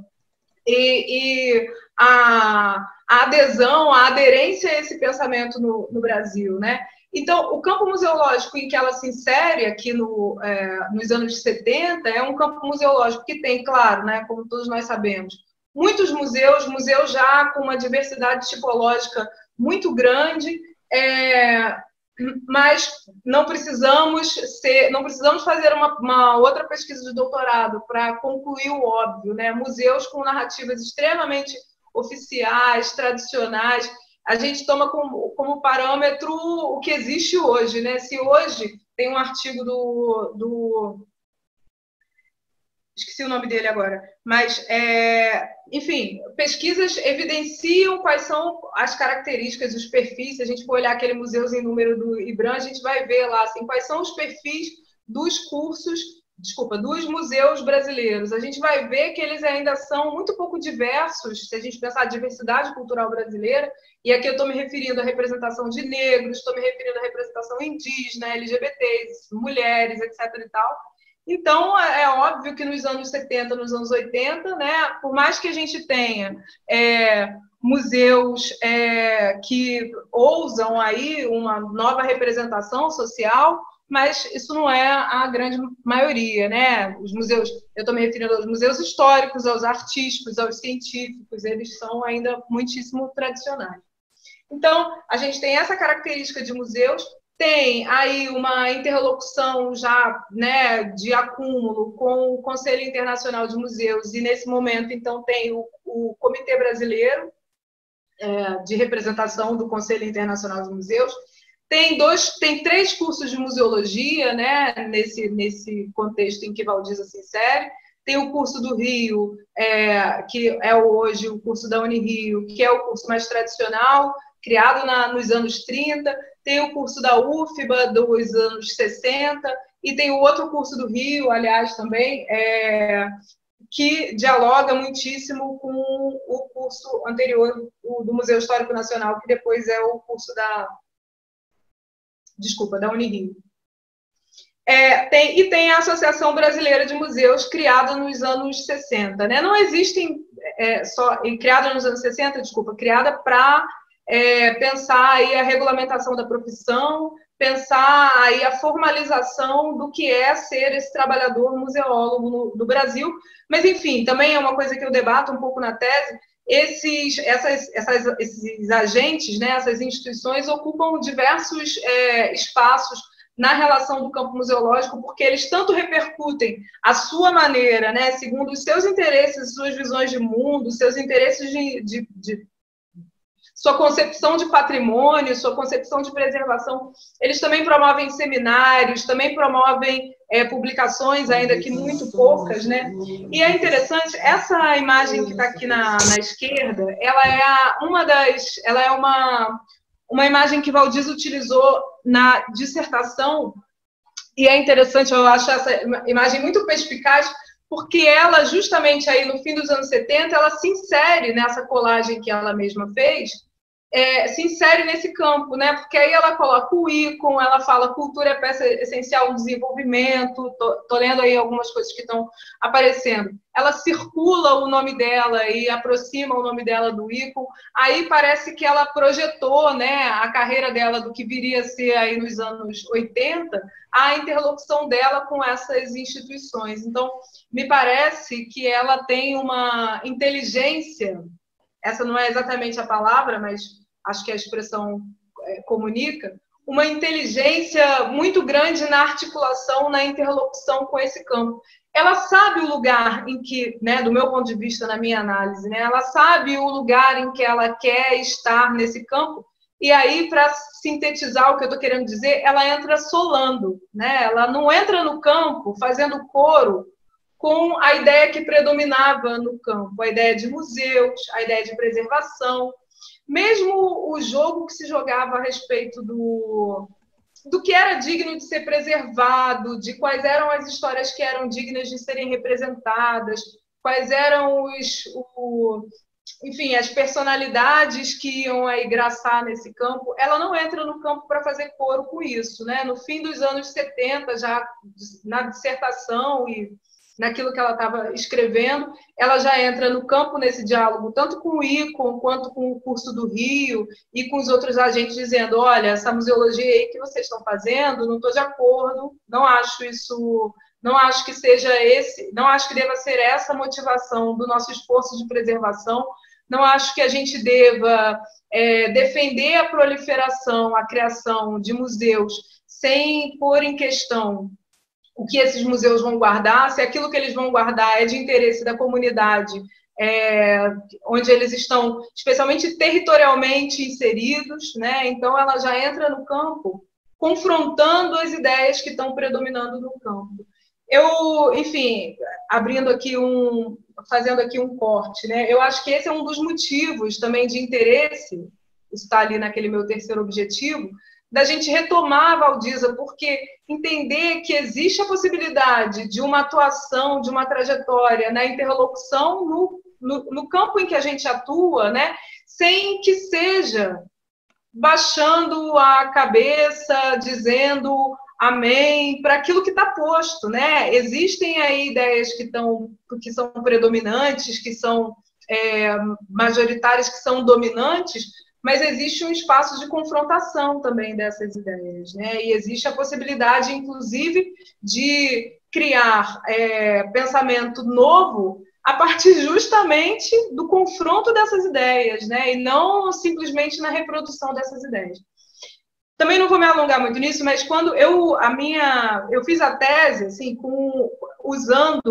e, e a, a adesão, a aderência a esse pensamento no, no Brasil, né? Então, o campo museológico em que ela se insere aqui no, é, nos anos setenta é um campo museológico que tem, claro, né, como todos nós sabemos, muitos museus, museus já com uma diversidade tipológica muito grande, é, mas não precisamos, ser, não precisamos fazer uma, uma outra pesquisa de doutorado para concluir o óbvio, né? Museus com narrativas extremamente oficiais, tradicionais. A gente toma como, como parâmetro o que existe hoje, né? Se hoje tem um artigo do, do esqueci o nome dele agora, mas, é, enfim, pesquisas evidenciam quais são as características, os perfis. Se a gente for olhar aquele Museus em Número do IBRAM, a gente vai ver lá assim, quais são os perfis dos cursos, desculpa, dos museus brasileiros. A gente vai ver que eles ainda são muito pouco diversos, se a gente pensar a diversidade cultural brasileira, e aqui eu estou me referindo à representação de negros, estou me referindo à representação indígena, L G B Ts, mulheres, etc e tal. Então, é óbvio que nos anos setenta, nos anos oitenta, né, por mais que a gente tenha é, museus é, que ousam aí uma nova representação social, mas isso não é a grande maioria, né? Os museus, eu estou me referindo aos museus históricos, aos artísticos, aos científicos, eles são ainda muitíssimo tradicionais. Então, a gente tem essa característica de museus, tem aí uma interlocução já, né, de acúmulo com o Conselho Internacional de Museus, e nesse momento, então, tem o, o Comitê Brasileiro é, de Representação do Conselho Internacional de Museus. Tem, dois, tem três cursos de museologia, né, nesse, nesse contexto em que Valdise se insere. Tem o curso do Rio, é, que é hoje o curso da Unirio, que é o curso mais tradicional, criado na, nos anos trinta. Tem o curso da U F B A dos anos sessenta, e tem o outro curso do Rio, aliás, também, é, que dialoga muitíssimo com o curso anterior do Museu Histórico Nacional, que depois é o curso da... Desculpa, da Unirio. É, tem, e tem a Associação Brasileira de Museus, criada nos anos sessenta. Né? Não existem é, só... Criada nos anos sessenta, desculpa, criada para é, pensar aí a regulamentação da profissão, pensar aí a formalização do que é ser esse trabalhador museólogo no, do Brasil. Mas, enfim, também é uma coisa que eu debato um pouco na tese. Esses, essas, essas, esses agentes, né, essas instituições ocupam diversos é, espaços na relação do campo museológico, porque eles tanto repercutem a sua maneira, né, segundo os seus interesses, suas visões de mundo, seus interesses de, de, de sua concepção de patrimônio, sua concepção de preservação. Eles também promovem seminários, também promovem é, publicações, ainda que muito poucas, né? E é interessante, essa imagem que está aqui na, na esquerda, ela é a, uma das, ela é uma, uma imagem que Valdise utilizou na dissertação, e é interessante, eu acho essa imagem muito perspicaz, porque ela, justamente aí no fim dos anos setenta, ela se insere nessa colagem que ela mesma fez, é, se insere nesse campo, né? Porque aí ela coloca o ícone, ela fala cultura é peça essencial do desenvolvimento, tô, tô lendo aí algumas coisas que estão aparecendo. Ela circula o nome dela e aproxima o nome dela do ícone, aí parece que ela projetou, né, a carreira dela do que viria a ser aí nos anos oitenta, a interlocução dela com essas instituições. Então, me parece que ela tem uma inteligência, essa não é exatamente a palavra, mas acho que a expressão é, comunica, uma inteligência muito grande na articulação, na interlocução com esse campo. Ela sabe o lugar em que, né, do meu ponto de vista, na minha análise, né, ela sabe o lugar em que ela quer estar nesse campo, e aí, para sintetizar o que eu estou querendo dizer, ela entra solando, né? Ela não entra no campo fazendo coro com a ideia que predominava no campo, a ideia de museus, a ideia de preservação, mesmo o jogo que se jogava a respeito do, do que era digno de ser preservado, de quais eram as histórias que eram dignas de serem representadas, quais eram os, o, enfim, as personalidades que iam aí graçar nesse campo, ela não entra no campo para fazer coro com isso, né? No fim dos anos setenta, já na dissertação e naquilo que ela estava escrevendo, ela já entra no campo nesse diálogo, tanto com o ícone, quanto com o curso do Rio, e com os outros agentes, dizendo, olha, essa museologia aí que vocês estão fazendo, não estou de acordo, não acho isso, não acho que seja esse, não acho que deva ser essa a motivação do nosso esforço de preservação, não acho que a gente deva é, defender a proliferação, a criação de museus, sem pôr em questão o que esses museus vão guardar, se aquilo que eles vão guardar é de interesse da comunidade, é, onde eles estão especialmente territorialmente inseridos, né? Então ela já entra no campo confrontando as ideias que estão predominando no campo. Eu, enfim, abrindo aqui um, fazendo aqui um corte, né? Eu acho que esse é um dos motivos também de interesse, isso está ali naquele meu terceiro objetivo, da gente retomar a Valdiza, porque entender que existe a possibilidade de uma atuação, de uma trajetória na interlocução no, no, no campo em que a gente atua, né, sem que seja baixando a cabeça, dizendo amém para aquilo que está posto, né? Existem aí ideias que, tão, que são predominantes, que são é, majoritárias, que são dominantes, mas existe um espaço de confrontação também dessas ideias, né? E existe a possibilidade, inclusive, de criar é, pensamento novo a partir justamente do confronto dessas ideias, né? E não simplesmente na reprodução dessas ideias. Também não vou me alongar muito nisso, mas quando eu a minha eu fiz a tese assim com usando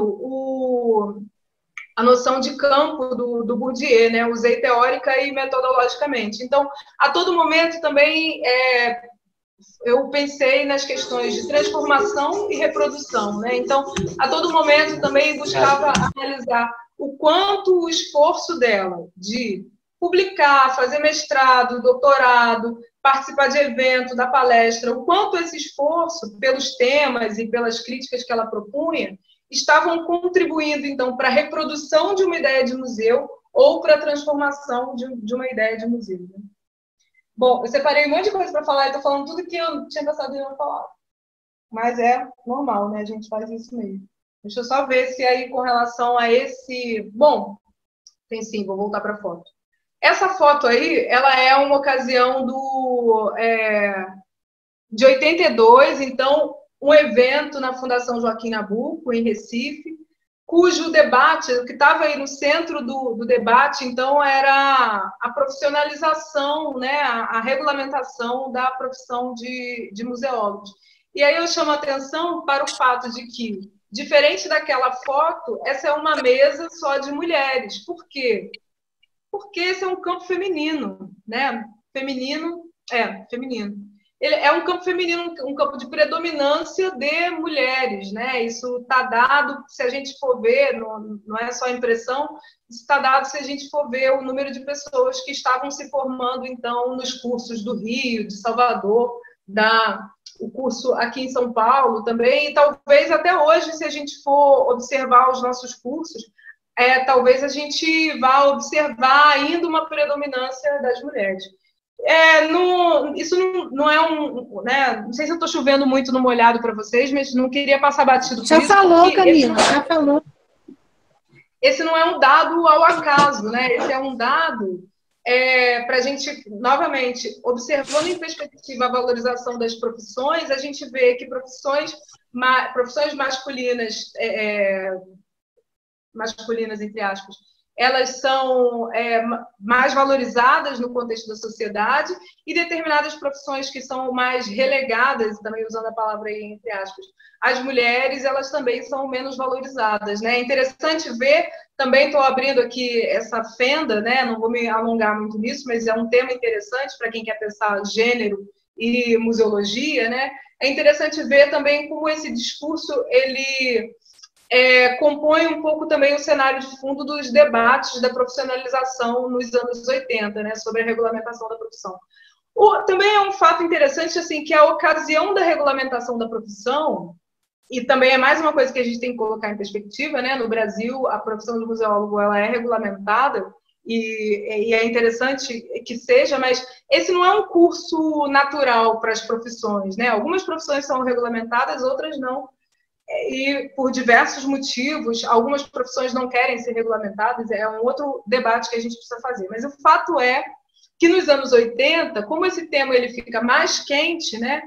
o a noção de campo do, do Bourdieu, né? Usei teórica e metodologicamente. Então, a todo momento também é, eu pensei nas questões de transformação e reprodução, né? Então, a todo momento também buscava analisar o quanto o esforço dela de publicar, fazer mestrado, doutorado, participar de evento, da palestra, o quanto esse esforço, pelos temas e pelas críticas que ela propunha, estavam contribuindo, então, para a reprodução de uma ideia de museu ou para a transformação de, de uma ideia de museu. Né? Bom, eu separei um monte de coisa para falar e estou falando tudo que eu tinha pensado em não falar. Mas é normal, né? A gente faz isso mesmo. Deixa eu só ver se aí, com relação a esse... Bom, tem sim, vou voltar para a foto. Essa foto aí, ela é uma ocasião do, é, de oitenta e dois, então... um evento na Fundação Joaquim Nabuco, em Recife, cujo debate, o que estava aí no centro do, do debate, então, era a profissionalização, né, a, a regulamentação da profissão de, de museólogos. E aí eu chamo a atenção para o fato de que, diferente daquela foto, essa é uma mesa só de mulheres. Por quê? Porque esse é um campo feminino, né? Feminino, é, feminino. Ele é um campo feminino, um campo de predominância de mulheres, né? Isso está dado, se a gente for ver, não, não é só impressão, isso está dado se a gente for ver o número de pessoas que estavam se formando, então, nos cursos do Rio, de Salvador, da, o curso aqui em São Paulo também, e talvez até hoje, se a gente for observar os nossos cursos, é, talvez a gente vá observar ainda uma predominância das mulheres. É, no, isso não, não é um... Né, não sei se eu estou chovendo muito no molhado para vocês, mas não queria passar batido por Já isso. falou, Camila, esse, já falou. Esse não é um dado ao acaso, né? Esse é um dado é, para a gente, novamente, observando em perspectiva a valorização das profissões, a gente vê que profissões, ma, profissões masculinas, é, masculinas, entre aspas, elas são é, mais valorizadas no contexto da sociedade e determinadas profissões que são mais relegadas, também usando a palavra aí, entre aspas, as mulheres, elas também são menos valorizadas, né? É interessante ver, também estou abrindo aqui essa fenda, né? Não vou me alongar muito nisso, mas é um tema interessante para quem quer pensar gênero e museologia, né? É interessante ver também como esse discurso, ele... É, compõe um pouco também o cenário de fundo dos debates da profissionalização nos anos oitenta, né, sobre a regulamentação da profissão. O, também é um fato interessante assim, que a ocasião da regulamentação da profissão, e também é mais uma coisa que a gente tem que colocar em perspectiva, né, no Brasil a profissão de museólogo ela é regulamentada, e, e é interessante que seja, mas esse não é um curso natural para as profissões, né? Algumas profissões são regulamentadas, outras não. E por diversos motivos, algumas profissões não querem ser regulamentadas, é um outro debate que a gente precisa fazer. Mas o fato é que nos anos oitenta, como esse tema ele fica mais quente, né,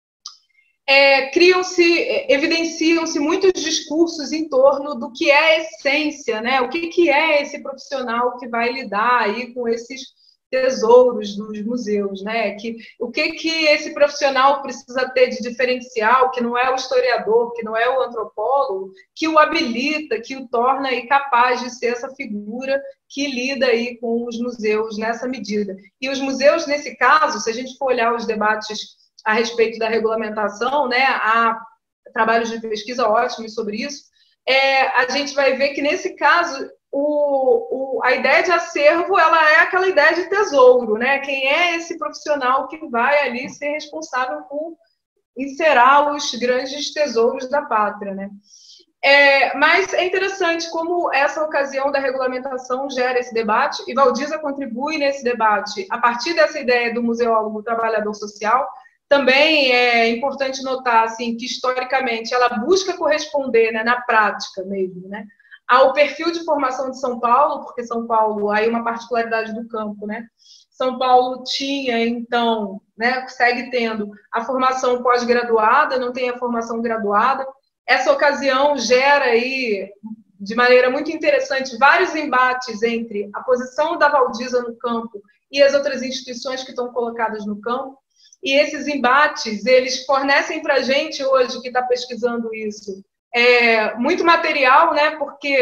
é, criam-se, evidenciam-se muitos discursos em torno do que é a essência, né, o que, que é esse profissional que vai lidar aí com esses tesouros dos museus, né? Que, o que, que esse profissional precisa ter de diferencial, que não é o historiador, que não é o antropólogo, que o habilita, que o torna aí capaz de ser essa figura que lida aí com os museus nessa medida. E os museus, nesse caso, se a gente for olhar os debates a respeito da regulamentação, né? Há trabalhos de pesquisa ótimos sobre isso, é, a gente vai ver que, nesse caso, O, o, a ideia de acervo, ela é aquela ideia de tesouro, né? Quem é esse profissional que vai ali ser responsável por encerar os grandes tesouros da pátria, né? É, mas é interessante como essa ocasião da regulamentação gera esse debate, e Valdiza contribui nesse debate a partir dessa ideia do museólogo trabalhador social. Também é importante notar assim, que, historicamente, ela busca corresponder, né, na prática mesmo, né, ao perfil de formação de São Paulo, porque São Paulo, aí uma particularidade do campo, né? São Paulo tinha, então, né, segue tendo a formação pós-graduada, não tem a formação graduada. Essa ocasião gera aí, de maneira muito interessante, vários embates entre a posição da Valdiza no campo e as outras instituições que estão colocadas no campo. E esses embates, eles fornecem para a gente hoje, que está pesquisando isso, É, muito material, né? Porque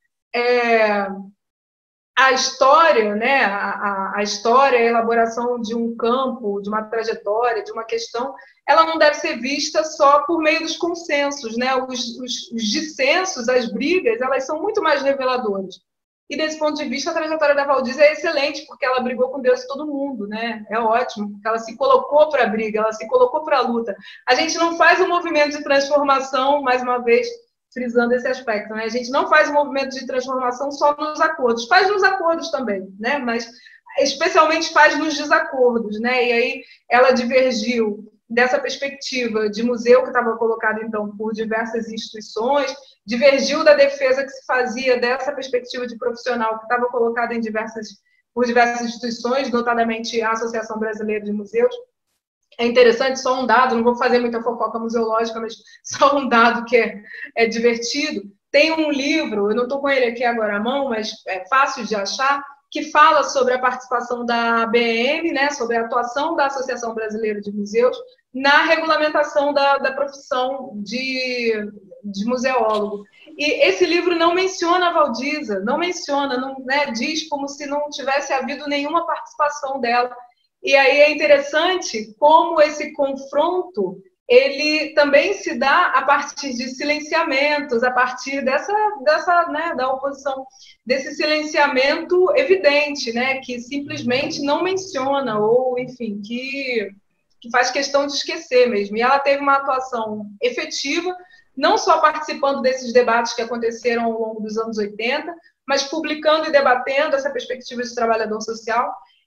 é, a história, né? A, a história, a elaboração de um campo, de uma trajetória, de uma questão, ela não deve ser vista só por meio dos consensos, né? Os, os, os dissensos, as brigas, elas são muito mais reveladoras. E, desse ponto de vista, a trajetória da Valdiza é excelente, porque ela brigou com Deus e todo mundo, né? É ótimo, porque ela se colocou para a briga, ela se colocou para a luta. A gente não faz um movimento de transformação, mais uma vez, frisando esse aspecto, né? A gente não faz um movimento de transformação só nos acordos, faz nos acordos também, né? Mas especialmente faz nos desacordos, né? E aí ela divergiu dessa perspectiva de museu que estava colocado, então, por diversas instituições, divergiu da defesa que se fazia dessa perspectiva de profissional que estava colocada em diversas, por diversas instituições, notadamente a Associação Brasileira de Museus. É interessante, só um dado, não vou fazer muita fofoca museológica, mas só um dado que é, é divertido. Tem um livro, eu não estou com ele aqui agora à mão, mas é fácil de achar, que fala sobre a participação da A B M, né, sobre a atuação da Associação Brasileira de Museus na regulamentação da, da profissão de, de museólogo. E esse livro não menciona a Valdiza, não menciona, não, né, diz como se não tivesse havido nenhuma participação dela. E aí é interessante como esse confronto ele também se dá a partir de silenciamentos, a partir dessa, dessa né, da oposição, desse silenciamento evidente, né, que simplesmente não menciona, ou, enfim, que, que faz questão de esquecer mesmo. E ela teve uma atuação efetiva, não só participando desses debates que aconteceram ao longo dos anos oitenta, mas publicando e debatendo essa perspectiva de trabalhador social.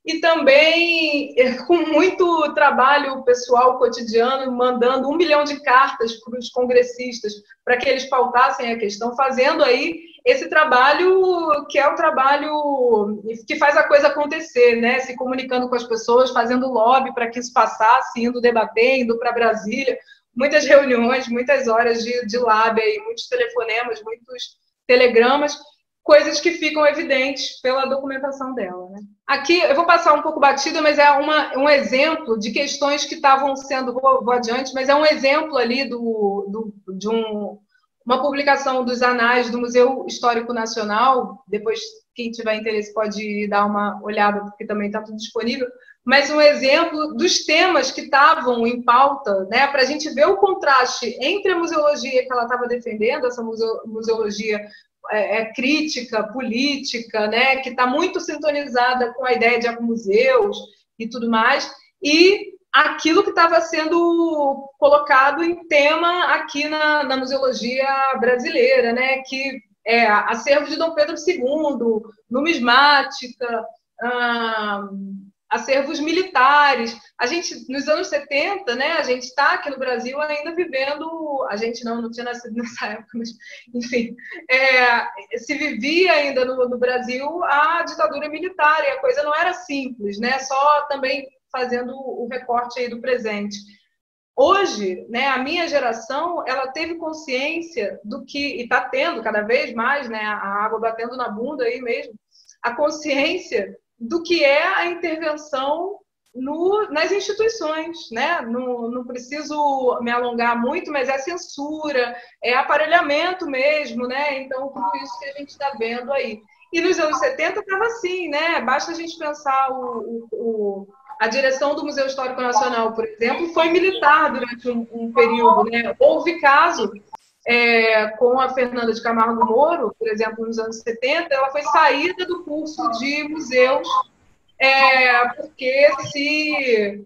e também com muito trabalho pessoal cotidiano, mandando um milhão de cartas para os congressistas para que eles pautassem a questão, fazendo aí esse trabalho que é o trabalho que faz a coisa acontecer, né? Se comunicando com as pessoas, fazendo lobby para que isso passasse, indo debater, indo para Brasília, muitas reuniões, muitas horas de, de lab, aí, muitos telefonemas, muitos telegramas, coisas que ficam evidentes pela documentação dela, né? Aqui, eu vou passar um pouco batido, mas é uma, um exemplo de questões que estavam sendo... Vou, vou adiante, mas é um exemplo ali do, do, de um, uma publicação dos anais do Museu Histórico Nacional. Depois, quem tiver interesse pode dar uma olhada, porque também está tudo disponível. Mas um exemplo dos temas que estavam em pauta, né, para a gente ver o contraste entre a museologia que ela estava defendendo, essa museologia É, é crítica, política, né, que está muito sintonizada com a ideia de museus e tudo mais, e aquilo que estava sendo colocado em tema aqui na, na museologia brasileira, né, que é acervo de Dom Pedro segundo, numismática, ah, acervos militares. A gente, nos anos setenta, né, a gente está aqui no Brasil ainda vivendo, a gente não, não tinha nascido nessa época, mas, enfim, é, se vivia ainda no, no Brasil a ditadura militar, e a coisa não era simples, né, só também fazendo o recorte aí do presente. Hoje, né, a minha geração, ela teve consciência do que, e está tendo cada vez mais, né, a água batendo na bunda aí mesmo, a consciência do que é a intervenção no, nas instituições, né? Não, não preciso me alongar muito, mas é censura, é aparelhamento mesmo, né? Então, tudo isso que a gente está vendo aí. E nos anos setenta estava assim, né? Basta a gente pensar o, o, o, a direção do Museu Histórico Nacional, por exemplo, foi militar durante um, um período, né? Houve caso... É, com a Fernanda de Camargo Moro, por exemplo, nos anos setenta, ela foi saída do curso de museus, é, porque se,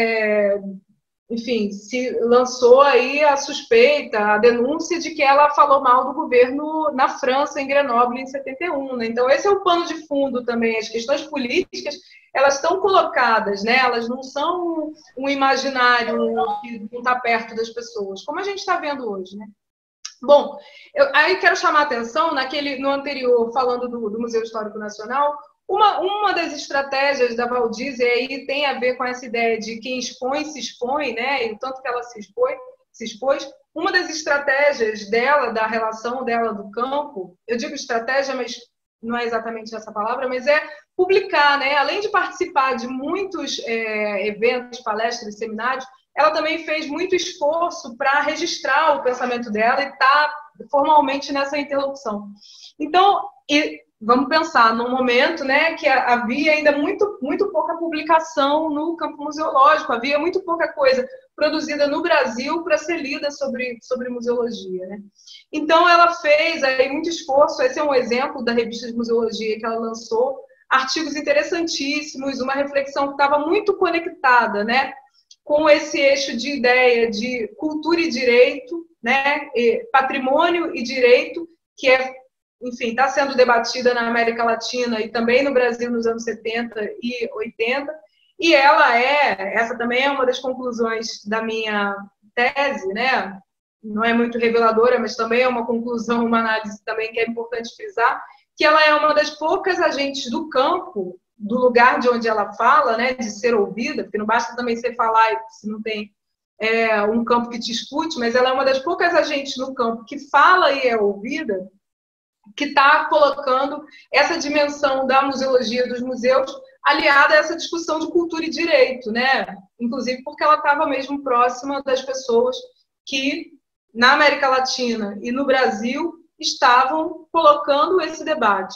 é, enfim, se lançou aí a suspeita, a denúncia de que ela falou mal do governo na França, em Grenoble, em setenta e um. Né? Então, esse é o pano de fundo também. As questões políticas, elas estão colocadas, né? Elas não são um imaginário que não está perto das pessoas, como a gente está vendo hoje, né? Bom, eu, aí quero chamar a atenção, naquele, no anterior, falando do, do Museu Histórico Nacional, uma, uma das estratégias da Valdise aí tem a ver com essa ideia de quem expõe, se expõe, né? E o tanto que ela se expõe, se expôs. Uma das estratégias dela, da relação dela do campo, eu digo estratégia, mas não é exatamente essa palavra, mas é publicar, né? Além de participar de muitos é, eventos, palestras, seminários, ela também fez muito esforço para registrar o pensamento dela e está formalmente nessa interlocução. Então, e vamos pensar num momento, né, que havia ainda muito, muito pouca publicação no campo museológico, havia muito pouca coisa produzida no Brasil para ser lida sobre, sobre museologia, né? Então, ela fez aí muito esforço, esse é um exemplo da revista de museologia que ela lançou, artigos interessantíssimos, uma reflexão que estava muito conectada, né, com esse eixo de ideia de cultura e direito, né, e patrimônio e direito, que é, enfim, está sendo debatida na América Latina e também no Brasil nos anos setenta e oitenta, e ela é, essa também é uma das conclusões da minha tese, né, não é muito reveladora, mas também é uma conclusão, uma análise também que é importante frisar, que ela é uma das poucas agentes do campo, do lugar de onde ela fala, né, de ser ouvida, porque não basta também você falar se não tem é, um campo que te escute, mas ela é uma das poucas agentes no campo que fala e é ouvida, que está colocando essa dimensão da museologia dos museus aliada a essa discussão de cultura e direito, né? Inclusive porque ela estava mesmo próxima das pessoas que, na América Latina e no Brasil, estavam colocando esse debate.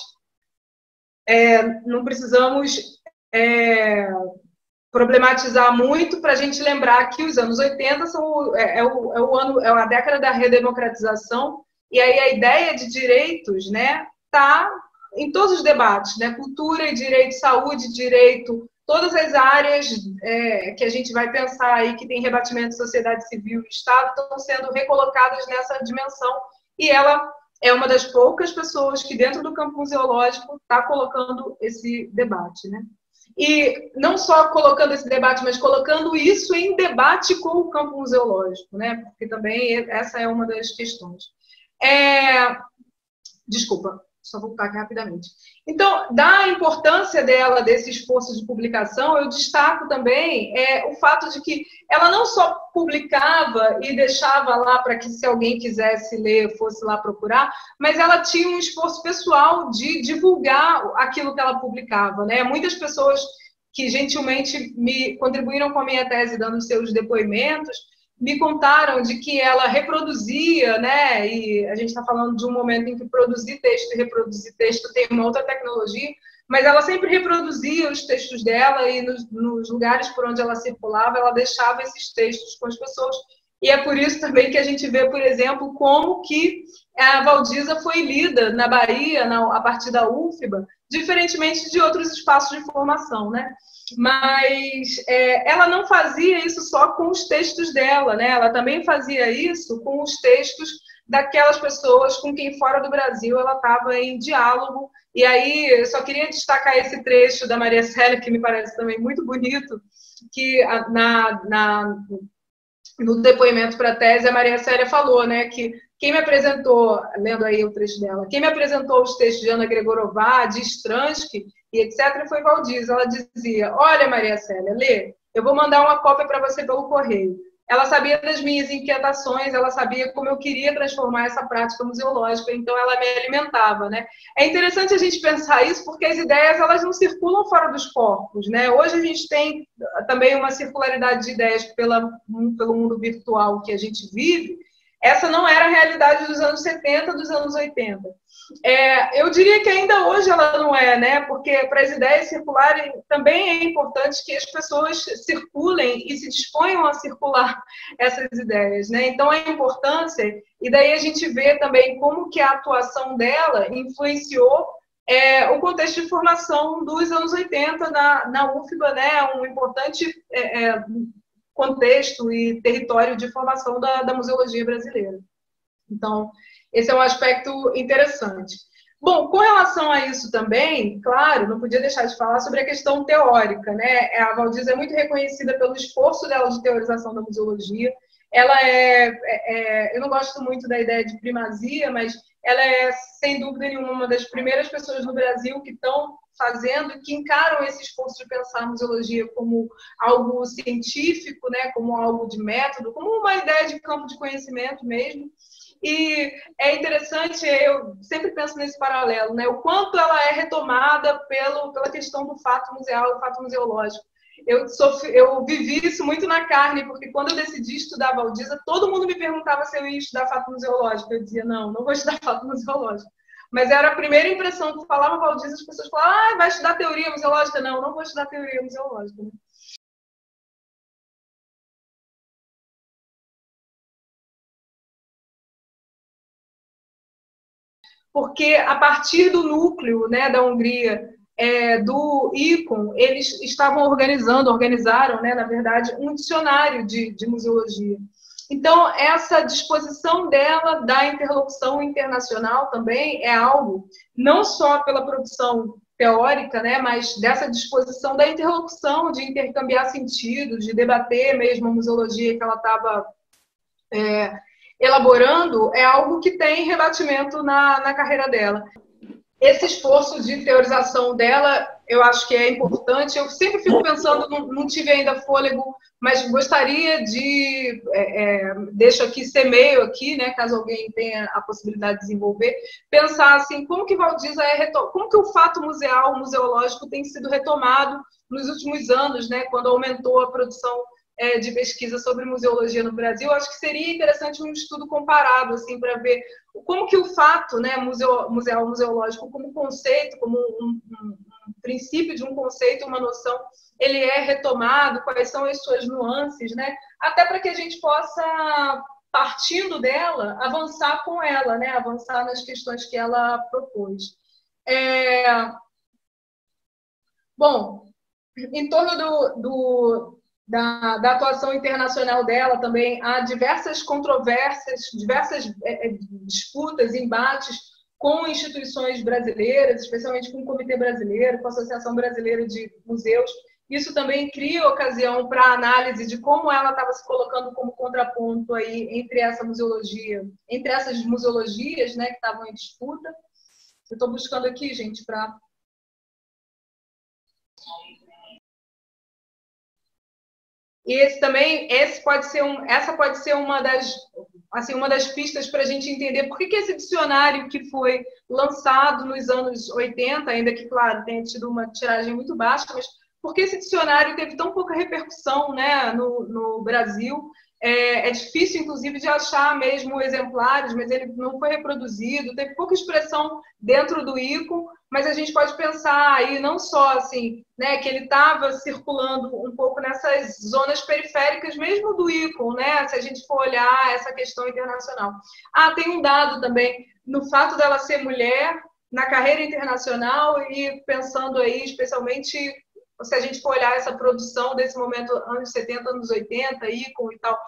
É, não precisamos é, problematizar muito para a gente lembrar que os anos oitenta são, é, é, o, é, o ano, é a década da redemocratização, e aí a ideia de direitos, né, está em todos os debates, né, cultura e direito, saúde, direito, todas as áreas é, que a gente vai pensar aí que tem rebatimento de sociedade civil e Estado estão sendo recolocadas nessa dimensão, e ela é uma das poucas pessoas que dentro do campo museológico está colocando esse debate, né? E não só colocando esse debate, mas colocando isso em debate com o campo museológico, né? Porque também essa é uma das questões. É... Desculpa, só vou voltar aqui rapidamente. Então, da importância dela, desse esforço de publicação, eu destaco também é, o fato de que ela não só publicava e deixava lá para que, se alguém quisesse ler, fosse lá procurar, mas ela tinha um esforço pessoal de divulgar aquilo que ela publicava, né? Muitas pessoas que gentilmente me contribuíram com a minha tese, dando seus depoimentos, me contaram de que ela reproduzia, né? E a gente está falando de um momento em que produzir texto e reproduzir texto tem uma outra tecnologia, mas ela sempre reproduzia os textos dela e nos, nos lugares por onde ela circulava, ela deixava esses textos com as pessoas. E é por isso também que a gente vê, por exemplo, como que a Valdiza foi lida na Bahia, na, a partir da U F B A, diferentemente de outros espaços de formação, né? Mas é, ela não fazia isso só com os textos dela, né? Ela também fazia isso com os textos daquelas pessoas com quem fora do Brasil ela estava em diálogo. E aí eu só queria destacar esse trecho da Maria Célia, que me parece também muito bonito, que na, na, no depoimento para a tese a Maria Célia falou, né, que quem me apresentou, lendo aí o trecho dela, quem me apresentou os textos de Ana Gregorová, de Stransky e etcétera foi Valdiza. Ela dizia, olha, Maria Célia, lê, eu vou mandar uma cópia para você pelo correio. Ela sabia das minhas inquietações, ela sabia como eu queria transformar essa prática museológica, então ela me alimentava, né? É interessante a gente pensar isso, porque as ideias, elas não circulam fora dos corpos, né? Hoje a gente tem também uma circularidade de ideias pela, pelo mundo virtual que a gente vive. Essa não era a realidade dos anos setenta, dos anos oitenta. É, eu diria que ainda hoje ela não é, né? Porque para as ideias circularem também é importante que as pessoas circulem e se disponham a circular essas ideias, né? Então a importância, e daí a gente vê também como que a atuação dela influenciou é, o contexto de formação dos anos oitenta na, na U F B A, né? Um importante é, é, contexto e território de formação da, da museologia brasileira. Então, esse é um aspecto interessante. Bom, com relação a isso também, claro, não podia deixar de falar sobre a questão teórica, né? A Valdiza é muito reconhecida pelo esforço dela de teorização da museologia. Ela é, é, é, eu não gosto muito da ideia de primazia, mas ela é, sem dúvida nenhuma, uma das primeiras pessoas no Brasil que estão fazendo e que encaram esse esforço de pensar a museologia como algo científico, né? Como algo de método, como uma ideia de campo de conhecimento mesmo. E é interessante, eu sempre penso nesse paralelo, né? O quanto ela é retomada pelo, pela questão do fato museal, do fato museológico. Eu, sofri, eu vivi isso muito na carne, porque quando eu decidi estudar Valdiza, todo mundo me perguntava se eu ia estudar fato museológico. Eu dizia, não, não vou estudar fato museológico. Mas era a primeira impressão que falava Valdiza, as pessoas falavam, ah, vai estudar teoria museológica? Não, não vou estudar teoria museológica. Né? Porque a partir do núcleo, né, da Hungria, é, do ICOM, eles estavam organizando, organizaram, né, na verdade, um dicionário de, de museologia. Então, essa disposição dela da interlocução internacional também é algo, não só pela produção teórica, né, mas dessa disposição da interlocução, de intercambiar sentidos, de debater mesmo a museologia que ela estava é, elaborando, é algo que tem rebatimento na, na carreira dela. Esse esforço de teorização dela, eu acho que é importante. Eu sempre fico pensando, não, não tive ainda fôlego, mas gostaria de, é, é, deixo aqui, semeio aqui, né, caso alguém tenha a possibilidade de desenvolver, pensar assim, como que Valdiza é, como que o fato museal, museológico tem sido retomado nos últimos anos, né, quando aumentou a produção é, de pesquisa sobre museologia no Brasil. Eu acho que seria interessante um estudo comparado, assim, para ver como que o fato, né, museo, museal, museológico, como conceito, como um, um, um princípio de um conceito, uma noção, ele é retomado, quais são as suas nuances, né? Até para que a gente possa, partindo dela, avançar com ela, né? Avançar nas questões que ela propôs. É... Bom, em torno do, do, da, da atuação internacional dela também, há diversas controvérsias, diversas é, disputas, embates com instituições brasileiras, especialmente com o Comitê Brasileiro, com a Associação Brasileira de Museus. Isso também cria ocasião para análise de como ela estava se colocando como contraponto aí entre essa museologia, entre essas museologias, né, que estavam em disputa. Eu estou buscando aqui, gente, para... E esse também, esse pode ser um, essa pode ser uma das, assim, uma das pistas para a gente entender por que, que esse dicionário que foi lançado nos anos oitenta, ainda que, claro, tenha tido uma tiragem muito baixa, mas por que esse dicionário teve tão pouca repercussão, né, no, no Brasil? É, é difícil, inclusive, de achar mesmo exemplares, mas ele não foi reproduzido, teve pouca expressão dentro do I C O M, mas a gente pode pensar aí não só assim, né, que ele estava circulando um pouco nessas zonas periféricas mesmo do I C O M, né, se a gente for olhar essa questão internacional. Ah, tem um dado também, no fato dela ser mulher, na carreira internacional e pensando aí especialmente... se a gente for olhar essa produção desse momento, anos setenta, anos oitenta, I C O M e tal,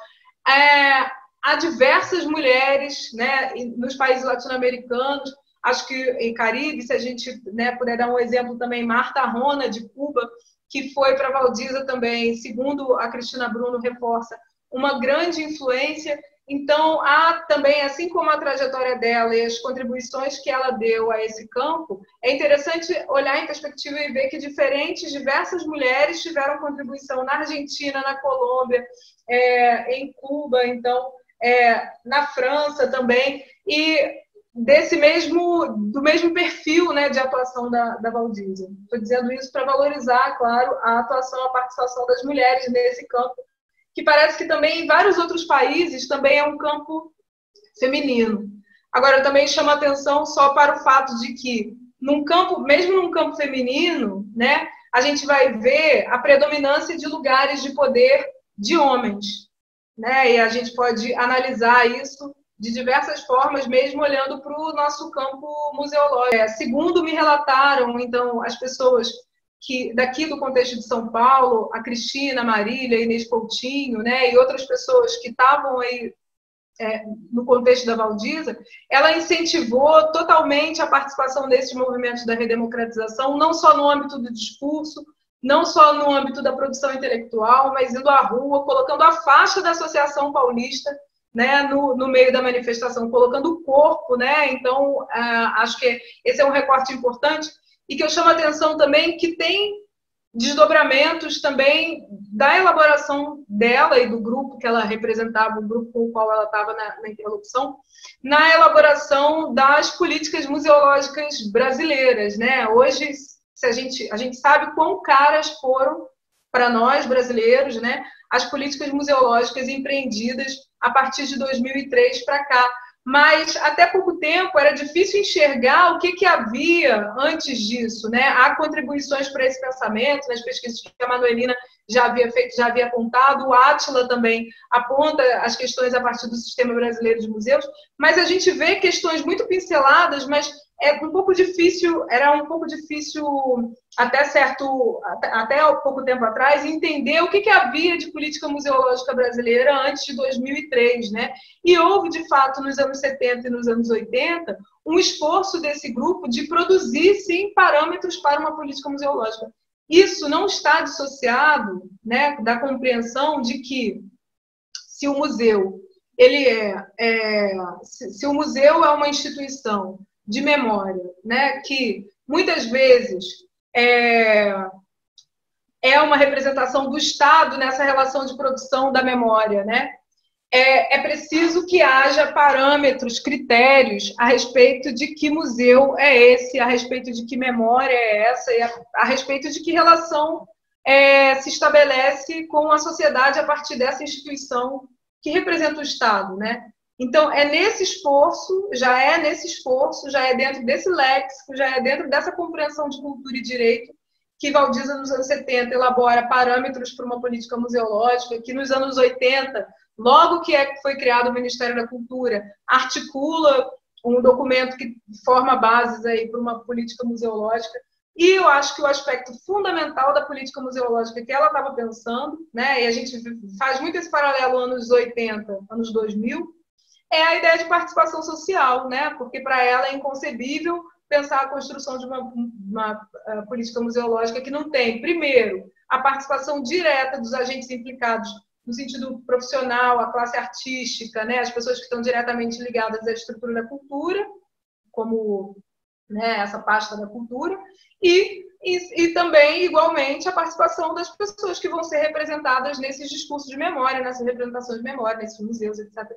é, há diversas mulheres, né, nos países latino-americanos, acho que em Caribe, se a gente, né, puder dar um exemplo também, Marta Arjona, de Cuba, que foi para Valdisa também, segundo a Cristina Bruno reforça, uma grande influência. Então, há também, assim como a trajetória dela e as contribuições que ela deu a esse campo, é interessante olhar em perspectiva e ver que diferentes, diversas mulheres tiveram contribuição na Argentina, na Colômbia, é, em Cuba, então, é, na França também, e desse mesmo, do mesmo perfil, né, de atuação da, da Valdisa. Estou dizendo isso para valorizar, claro, a atuação, a participação das mulheres nesse campo, que parece que também em vários outros países também é um campo feminino. Agora, eu também chamo a atenção só para o fato de que, num campo, mesmo num campo feminino, né, a gente vai ver a predominância de lugares de poder de homens, né, e a gente pode analisar isso de diversas formas, mesmo olhando para o nosso campo museológico. É, segundo me relataram, então, as pessoas... que daqui do contexto de São Paulo, a Cristina, a Marília, a Inês Coutinho, né, e outras pessoas que estavam aí é, no contexto da Valdisa, ela incentivou totalmente a participação desses movimentos da redemocratização, não só no âmbito do discurso, não só no âmbito da produção intelectual, mas indo à rua, colocando a faixa da Associação Paulista, né, no, no meio da manifestação, colocando o corpo, né, então uh, acho que esse é um recorte importante, e que eu chamo a atenção também que tem desdobramentos também da elaboração dela e do grupo que ela representava, o grupo com o qual ela estava na, na interlocução, na elaboração das políticas museológicas brasileiras, né? Hoje, se a gente, a gente sabe quão caras foram para nós, brasileiros, né, as políticas museológicas empreendidas a partir de dois mil e três para cá. Mas, até pouco tempo, era difícil enxergar o que, que havia antes disso, né? Há contribuições para esse pensamento, nas pesquisas que a Manuelina já havia feito, já havia apontado, o Átila também aponta as questões a partir do Sistema Brasileiro de Museus, mas a gente vê questões muito pinceladas, mas é um pouco difícil, era um pouco difícil, até certo, até, até pouco tempo atrás, entender o que, que havia de política museológica brasileira antes de dois mil e três, né? E houve, de fato, nos anos setenta e nos anos oitenta, um esforço desse grupo de produzir, sim, parâmetros para uma política museológica. Isso não está dissociado, né, da compreensão de que se o museu, ele é, é se, se o museu é uma instituição de memória, né, que muitas vezes é, é uma representação do Estado nessa relação de produção da memória, né? É, é preciso que haja parâmetros, critérios a respeito de que museu é esse, a respeito de que memória é essa, e a, a respeito de que relação é, se estabelece com a sociedade a partir dessa instituição que representa o Estado, né? Então, é nesse esforço, já é nesse esforço, já é dentro desse léxico, já é dentro dessa compreensão de cultura e direito que Valdisa, nos anos setenta, elabora parâmetros para uma política museológica, que nos anos oitenta, logo que é, foi criado o Ministério da Cultura, articula um documento que forma bases aí para uma política museológica. E eu acho que o aspecto fundamental da política museológica que ela estava pensando, né, e a gente faz muito esse paralelo anos oitenta, anos dois mil, é a ideia de participação social, né? Porque para ela é inconcebível pensar a construção de uma, uma uh, política museológica que não tem, primeiro, a participação direta dos agentes implicados no sentido profissional, a classe artística, né? As pessoas que estão diretamente ligadas à estrutura da cultura, como, né, essa pasta da cultura, e, e, e também, igualmente, a participação das pessoas que vão ser representadas nesses discursos de memória, nessas representações de memória, nesses museus, etcétera.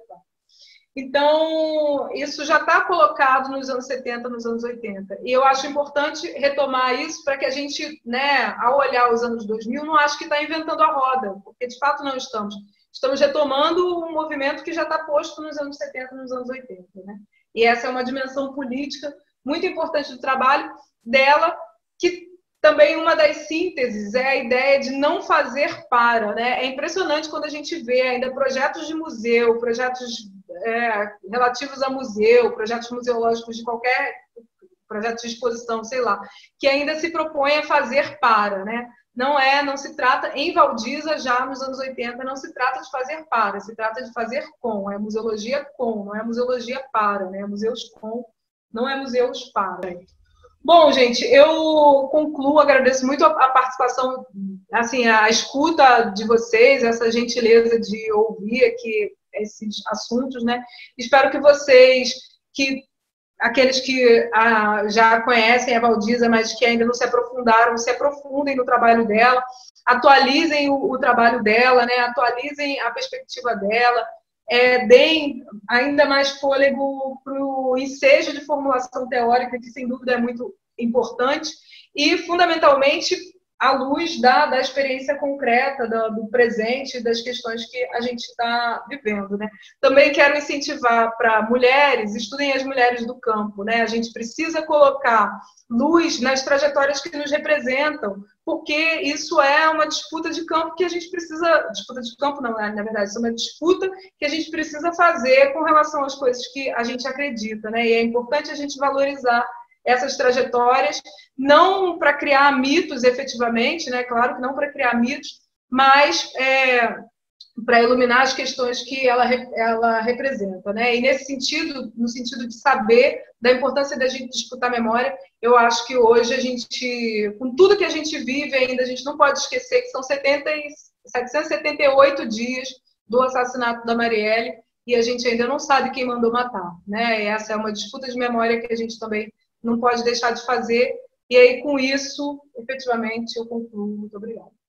Então, isso já está colocado nos anos setenta, nos anos oitenta. E eu acho importante retomar isso para que a gente, né, ao olhar os anos dois mil, não ache que está inventando a roda, porque de fato não estamos. Estamos retomando um movimento que já está posto nos anos setenta, nos anos oitenta. Né? E essa é uma dimensão política muito importante do trabalho dela, que também uma das sínteses é a ideia de não fazer para. Né? É impressionante quando a gente vê ainda projetos de museu, projetos É, relativos a museu, projetos museológicos de qualquer projeto de exposição, sei lá, que ainda se propõe a fazer para, né? Não é, não se trata, em Valdiza, já nos anos oitenta, não se trata de fazer para, se trata de fazer com, é museologia com, não é museologia para, né? É museus com, não é museus para. Bom, gente, eu concluo, agradeço muito a participação, assim, a escuta de vocês, essa gentileza de ouvir aqui esses assuntos, né? Espero que vocês, que aqueles que ah, já conhecem a Valdiza, mas que ainda não se aprofundaram, se aprofundem no trabalho dela, atualizem o, o trabalho dela, né? Atualizem a perspectiva dela, é, deem ainda mais fôlego para o ensejo de formulação teórica, que sem dúvida é muito importante, e fundamentalmente à luz da, da experiência concreta, do, do presente, das questões que a gente está vivendo. Né? Também quero incentivar para mulheres, estudem as mulheres do campo. Né? A gente precisa colocar luz nas trajetórias que nos representam, porque isso é uma disputa de campo que a gente precisa... Disputa de campo não, na verdade, isso é uma disputa que a gente precisa fazer com relação às coisas que a gente acredita. Né? E é importante a gente valorizar essas trajetórias, não para criar mitos efetivamente, né? Claro que não para criar mitos, mas é, para iluminar as questões que ela, ela representa. Né? E nesse sentido, no sentido de saber da importância da gente disputar memória, eu acho que hoje a gente, com tudo que a gente vive ainda, a gente não pode esquecer que são setenta e, setecentos e setenta e oito dias do assassinato da Marielle e a gente ainda não sabe quem mandou matar. Né? E essa é uma disputa de memória que a gente também não pode deixar de fazer. E aí, com isso, efetivamente, eu concluo. Muito obrigada.